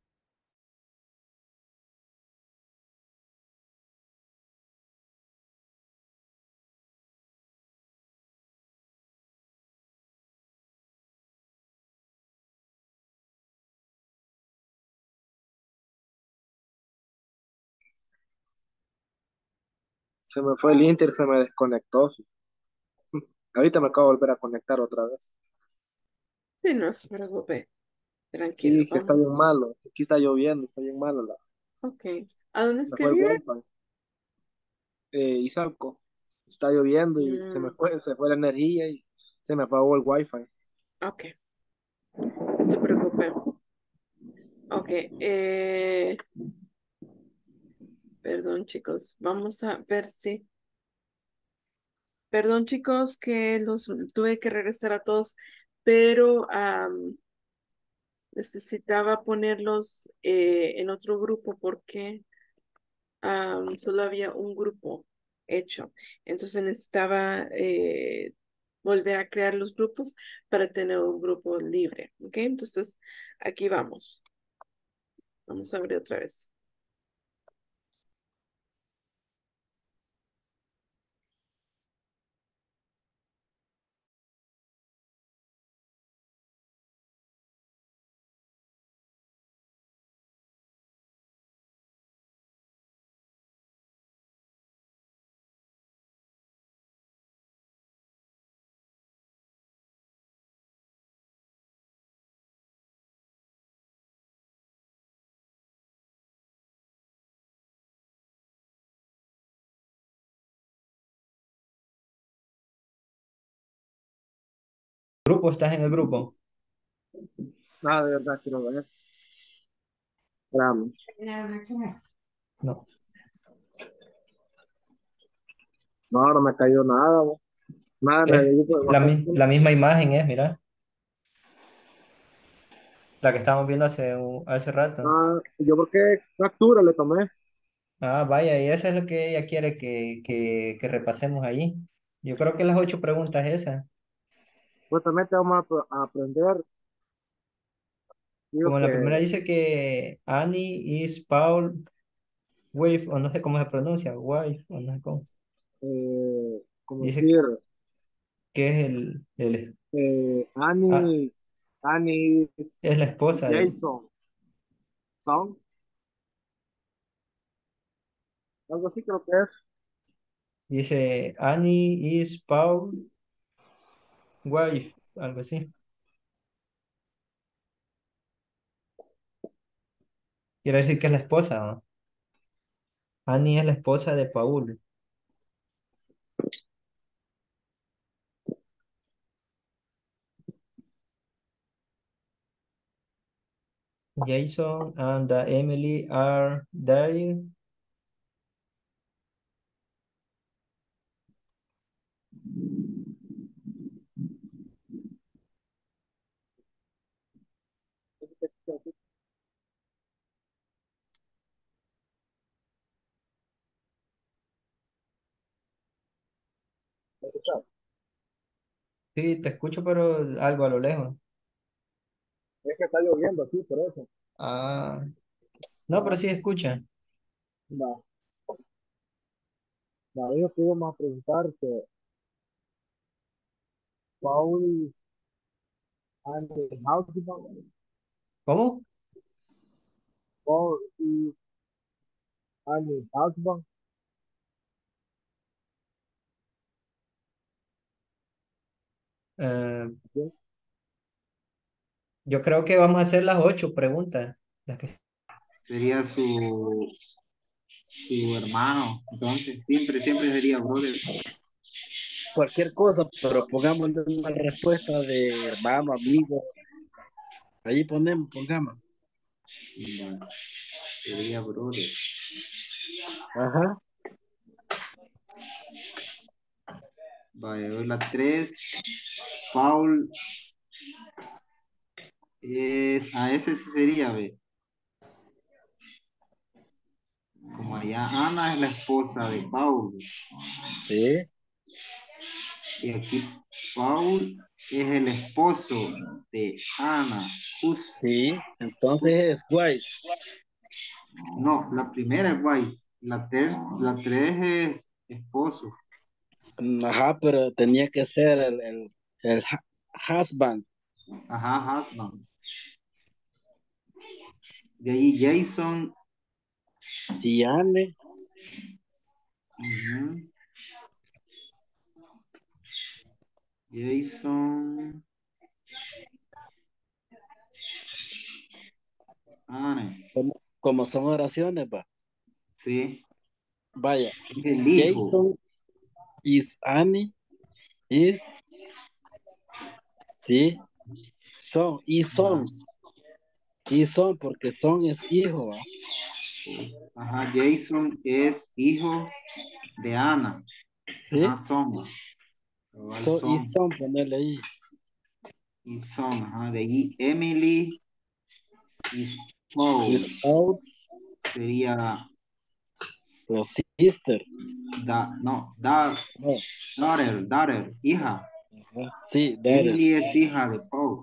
Se me fue el Inter, se me desconectó. Ahorita me acabo de volver a conectar otra vez. Sí, no se preocupe. Tranquilo, Sí, que está bien vamos. malo. Aquí está lloviendo, está bien malo. La, Ok. ¿A dónde es me que fue el vive? wifi. Eh, Izalco. Está lloviendo y se me Mm, fue, se fue la energía y se me apagó el wifi. ok, no se preocupe. Ok, eh, perdón chicos, vamos a ver si... Perdón chicos que los tuve que regresar a todos, pero am, necesitaba ponerlos eh, en otro grupo porque am, solo había un grupo hecho. Entonces necesitaba eh, volver a crear los grupos para tener un grupo libre. ¿Ok? Entonces aquí vamos. Vamos a abrir otra vez. ¿Grupo? ¿Estás en el grupo? Ah, de verdad, quiero ver. Espérame. No. No, no me cayó nada, bo. Nada en Es el grupo de la, WhatsApp. mi- la misma imagen es, mira, la que estábamos viendo hace, un- hace rato. Ah, yo porque captura le tomé. Ah, vaya, y eso es lo que ella quiere que, que, que repasemos ahí. Yo creo que las ocho preguntas esas. Pues también te vamos a, apro- a aprender. Digo Como en la primera que, dice que Annie is Paul Wave, o no sé cómo se pronuncia, Wave, o no sé cómo. eh, como Dice que, decir, que es el, el eh, ah, Annie, Annie es la esposa de, Jason, son, algo así creo que es. dice Annie is Paul Wife, algo así. Quiere decir que es la esposa, ¿no? Annie es la esposa de Paul. Jason and uh, Emily are there. Sí, te escucho, pero algo a lo lejos. Es que está lloviendo aquí, por eso. Ah, no, pero Va, sí escucha. va, va, ellos te íbamos a preguntar que Paul Annie husband. ¿Cómo? Paul is Annie husband. Eh, Yes. yo creo que vamos a hacer las ocho preguntas. Las que... Sería su, su hermano. Entonces, siempre, siempre sería brother. Cualquier cosa, pero pongámosle una respuesta de hermano, amigo. Ahí ponemos, pongamos. Bueno, sería brother. Ajá. Vale, doy la tres. Paul es. A ese sí sería, ve. Como allá, Ana es la esposa de Paul. Sí, Y aquí Paul es el esposo de Ana. Jus- sí. Entonces es white. no, la primera es Weiss. La, ter- la tres es esposo. Ajá, pero tenía que ser el, el, el hu- husband. Ajá, husband. De ahí Jason. Y Anne, Ujú. Jason. Anne. como, como son oraciones, va. Sí, Vaya, es el hijo. Jason is Annie is, sí, son, y Ajá, son, y son, porque son es hijo, va. ajá, Jason es hijo de Ana. Ajá, Sí, son. Cabal, so, y son. son, ponerle ahí. Y son, ajá. De ahí Emily is Paul. Is out, Sería la sister. da, no, da, No, daughter, daughter, hija. ajá, sí, daughter. Emily es hija de Paul.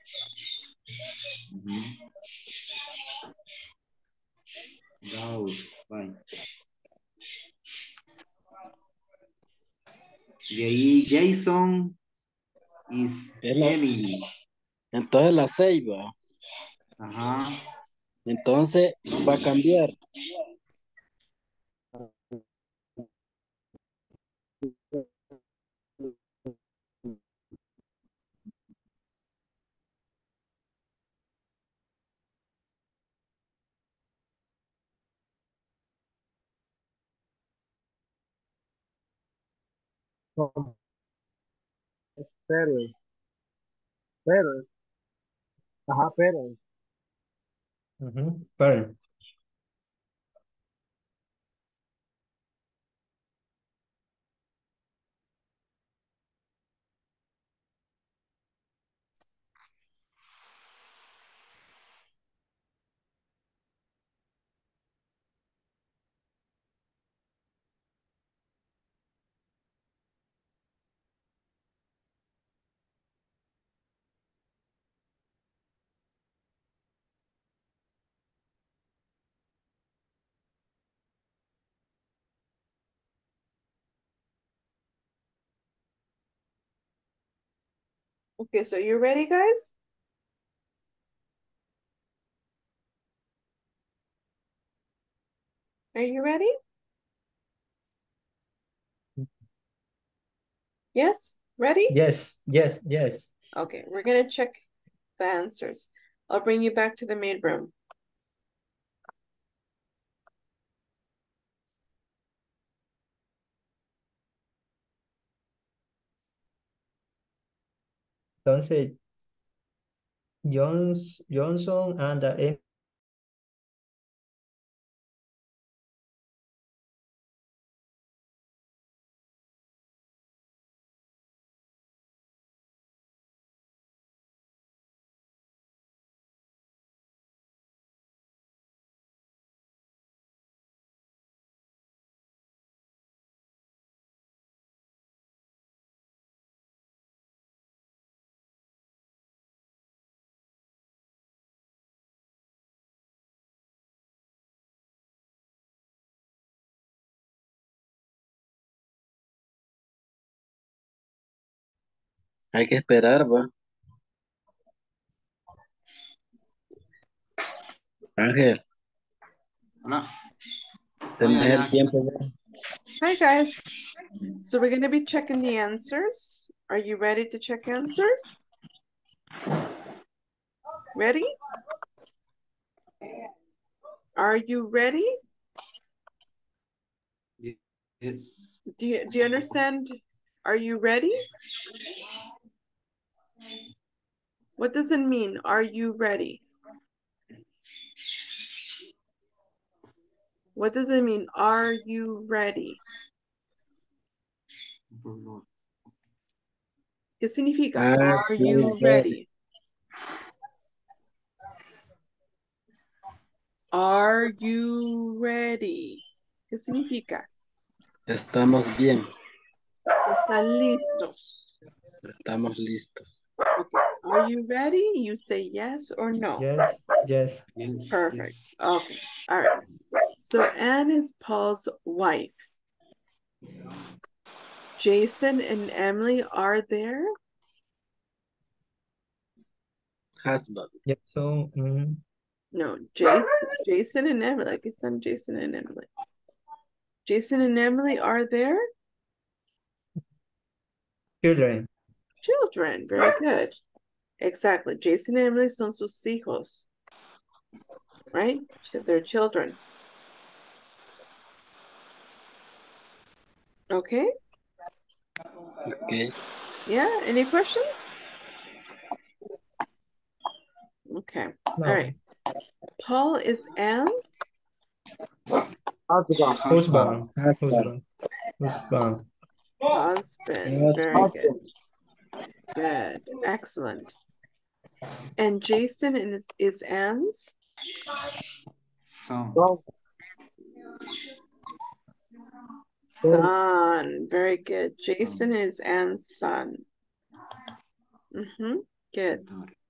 Ujú. Daughter, bye. De ahí Jason is Es la, Emily. entonces la seis, va. Ajá. Entonces va a cambiar. Como pero, pero, ajá, pero. Ujú, Pearl. Okay, so you ready, guys? Are you ready? Yes? Ready? Yes, yes, yes. Okay, we're gonna check the answers. I'll bring you back to the main room. Entonces, Jones, Johnson and uh, Hay que esperar, va. Ángel, Hola. No, ya, tenés el ya. tiempo. ¿No? Hi guys. So we're going to be checking the answers. Are you ready to check answers? Ready? Are you ready? Yes. Do you, do you understand? Are you ready? What does it mean? Are you ready? What does it mean? Are you ready? ¿Qué significa? Are Are you you ready? Are you ready? ¿Qué significa? Estamos bien. ¿Están listos? Estamos listos. Okay. Are you ready? You say yes or no. Yes, yes. Yes. Perfect. Yes. Okay. All right. So Anne is Paul's wife. Jason and Emily are there. Husband. Yes, so, mm, No, Jason, Jason and Emily. Like it's on Jason and Emily. Jason and Emily are there. children. Children. Very good. Exactly. Jason and Emily son sus hijos. Right? They're children. Okay. Okay. Yeah. Any questions? Okay. No. All right. Paul is Anne's Husband. Husband. Husband. Husband. Husband. husband. Very good. Good. Excellent. And Jason is, is Anne's Son. son. Very good. Jason is Anne's son. Mm-hmm. Good.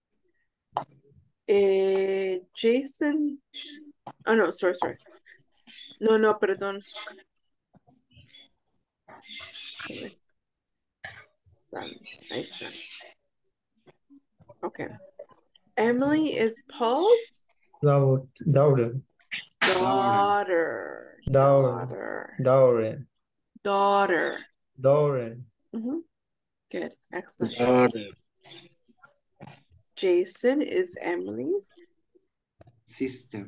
Eh, Jason. Oh, no, sorry, sorry. No, no, perdón. Sorry. Son. My son. Okay. Emily is Paul's Daughter. Daughter. daughter. Daughter. Daughter. Daughter. Daughter. Daughter. Mm-hmm. Good. Excellent. Daughter. Jason is Emily's. Sister.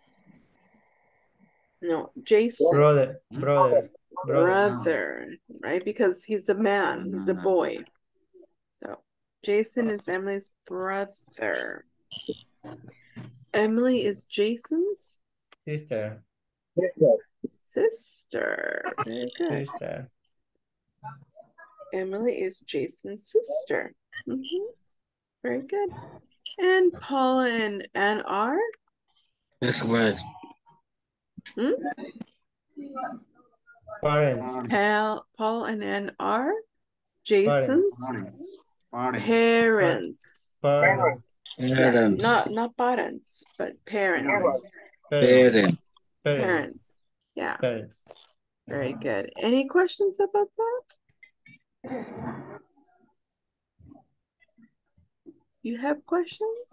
No, Jason. Brother. Brother. Brother. Brother, right? Because he's a man, he's a boy. So Jason is Emily's brother. Emily is Jason's Sister. sister. Very good. Sister. Emily is Jason's sister. Mm-hmm. Very good. And Paula and Anne are? As well. Hmm? Parents. Paul, Paul and Anne are Jason's Parents. Parents. parents. Parents. Yeah, Parents. not not parents, but parents. Parents. Parents. Parents. Parents. Yeah, Parents. very good. Any questions about that? You have questions?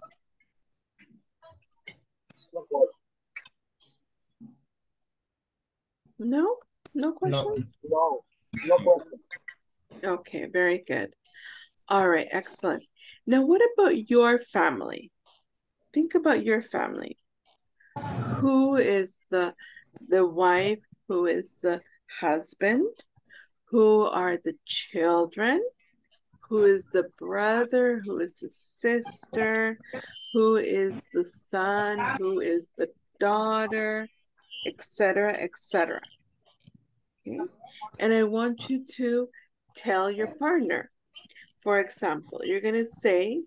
No? No questions? No. No question. Okay, very good. All right, excellent. Now, what about your family? Think about your family. Who is the the wife? Who is the husband? Who are the children? Who is the brother? Who is the sister? Who is the son? Who is the daughter? Etc. etc. Okay. And I want you to tell your partner. For example, you're going to say,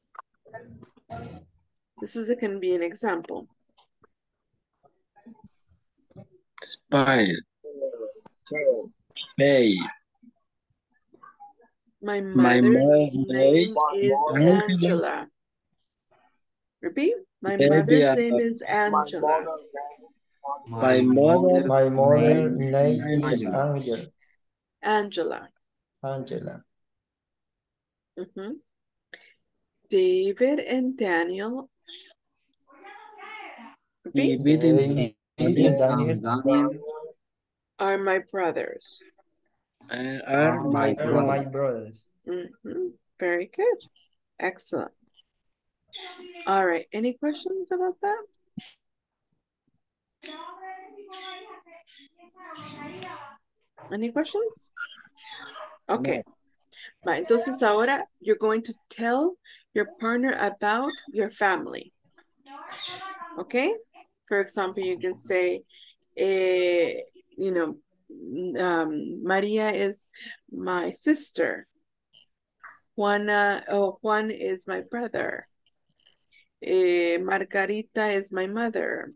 this is going to be an example. Spy. Hey. My My mother's mother's name name is Angela. Repeat. My Baby, mother's uh, name is Angela. My mother. My mother name name is is Angela. Angel. Angela. Angela. Mm-hmm. David and Daniel Repeat. David David and and Daniel Daniel Are my brothers. Uh, are are my my are my brothers. brothers. brothers. Mhm. Very good. Excellent. All right. Any questions about that? Any questions? Okay. Va, entonces ahora you're going to tell your partner about your family. Okay? For example, you can say, eh, you know, um, Maria is my sister. Juana, oh, Juan is my brother. Eh, Margarita is my mother.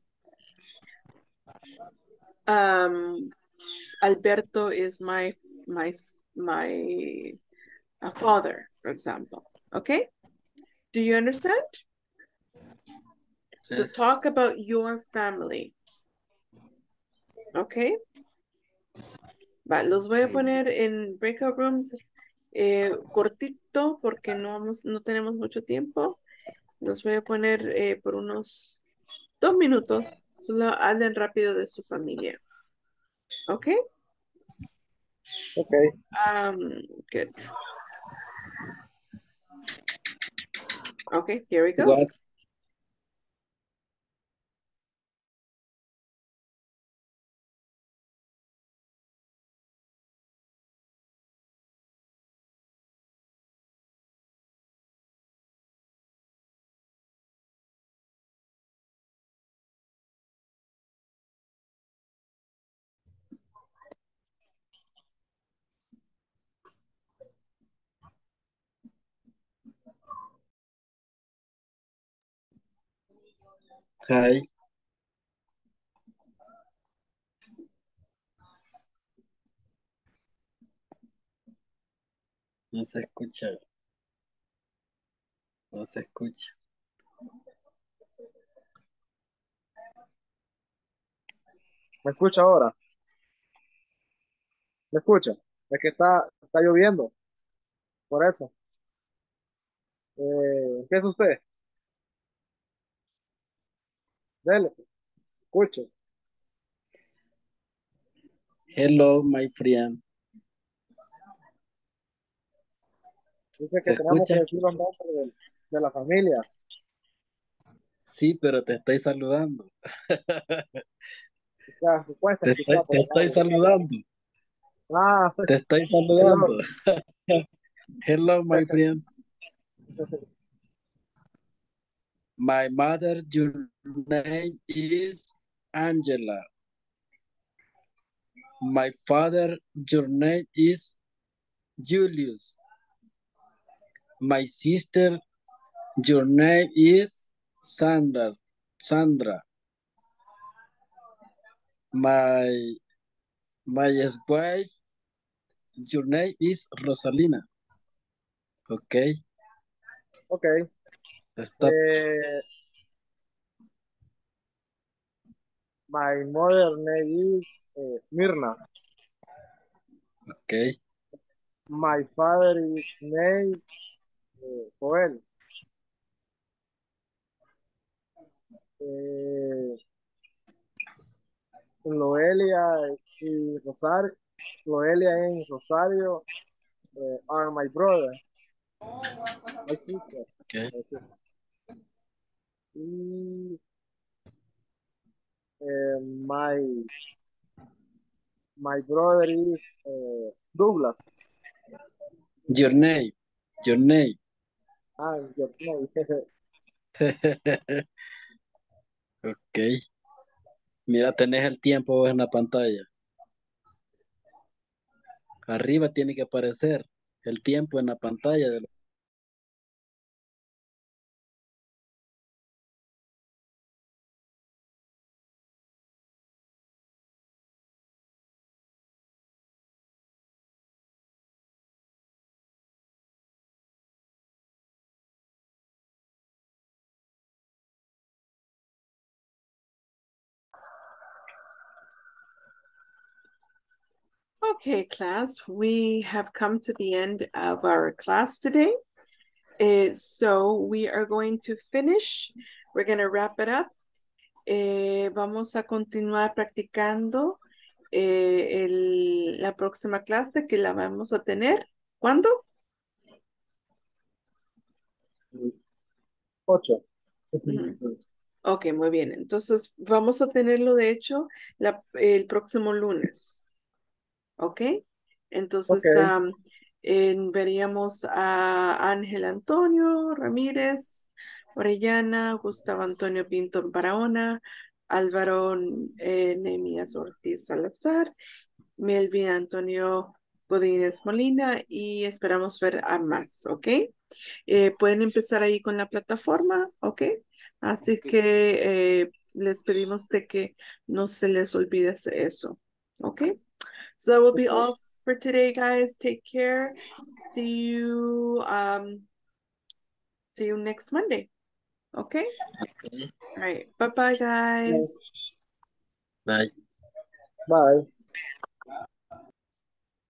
Um, Alberto is my my my uh, father, for example. Okay? Do you understand? So Yes. talk about your family. Okay? Va, los voy a poner en breakout rooms eh, cortito porque no, vamos, no tenemos mucho tiempo. Los voy a poner eh, por unos dos minutos. Solo hablen rápido de su familia. Okay? Okay. Um, good. Okay, here we go. What? Hi. No se escucha. No se escucha. ¿Me escucha ahora? ¿Me escucha? Es que está, está lloviendo, por eso. Eh, ¿Empieza usted? Dele, escucho. Hello, my friend. Dice que ¿Se tenemos que escucha? decir los nombres de, de la familia. Sí, pero te estoy saludando. Ya, me cuesta Te estoy, escuchar te por acá. estoy saludando. Ah, Te estoy hello. saludando. Hello, my friend. My mother, your name is Angela. My father, your name is Julius. My sister, your name is Sandra. Sandra. My my ex-wife, your name is Rosalina. Okay. Ok. Stop. Eh, my mother name is eh, Mirna. Okay. My father is name eh, Joel. Eh, Loelia y Rosario. Loelia and Rosario eh, are my brother. My sister. Okay. My sister. Y eh, my my brother is eh, Douglas. Your name. Your name. Ah, your name. Ok. Mira, tenés el tiempo en la pantalla. Arriba tiene que aparecer el tiempo en la pantalla. De... Okay, class, we have come to the end of our class today. Uh, so we are going to finish. We're going to wrap it up. eh, vamos a continuar practicando eh, el- la próxima clase que la vamos a tener. ¿Cuándo? Ocho. Ujú. Ok, muy bien. Entonces vamos a tenerlo, de hecho, la- el próximo lunes. ¿Ok? Ok. Entonces am, en- veríamos a Ángel Antonio Ramírez, Orellana, Gustavo Antonio Pinto Barahona, Álvaro eh, Nemías Ortiz Salazar, Melvin Antonio Godínez Molina y esperamos ver a más, ¿ok? Eh, pueden empezar ahí con la plataforma, ¿ok? Así Ok. que eh, les pedimos de que no se les olvide eso, ¿ok? So that will be Ok. all for today, guys. Take care. See you um see you next Monday. Okay? All right. Bye bye, guys. Bye. Bye.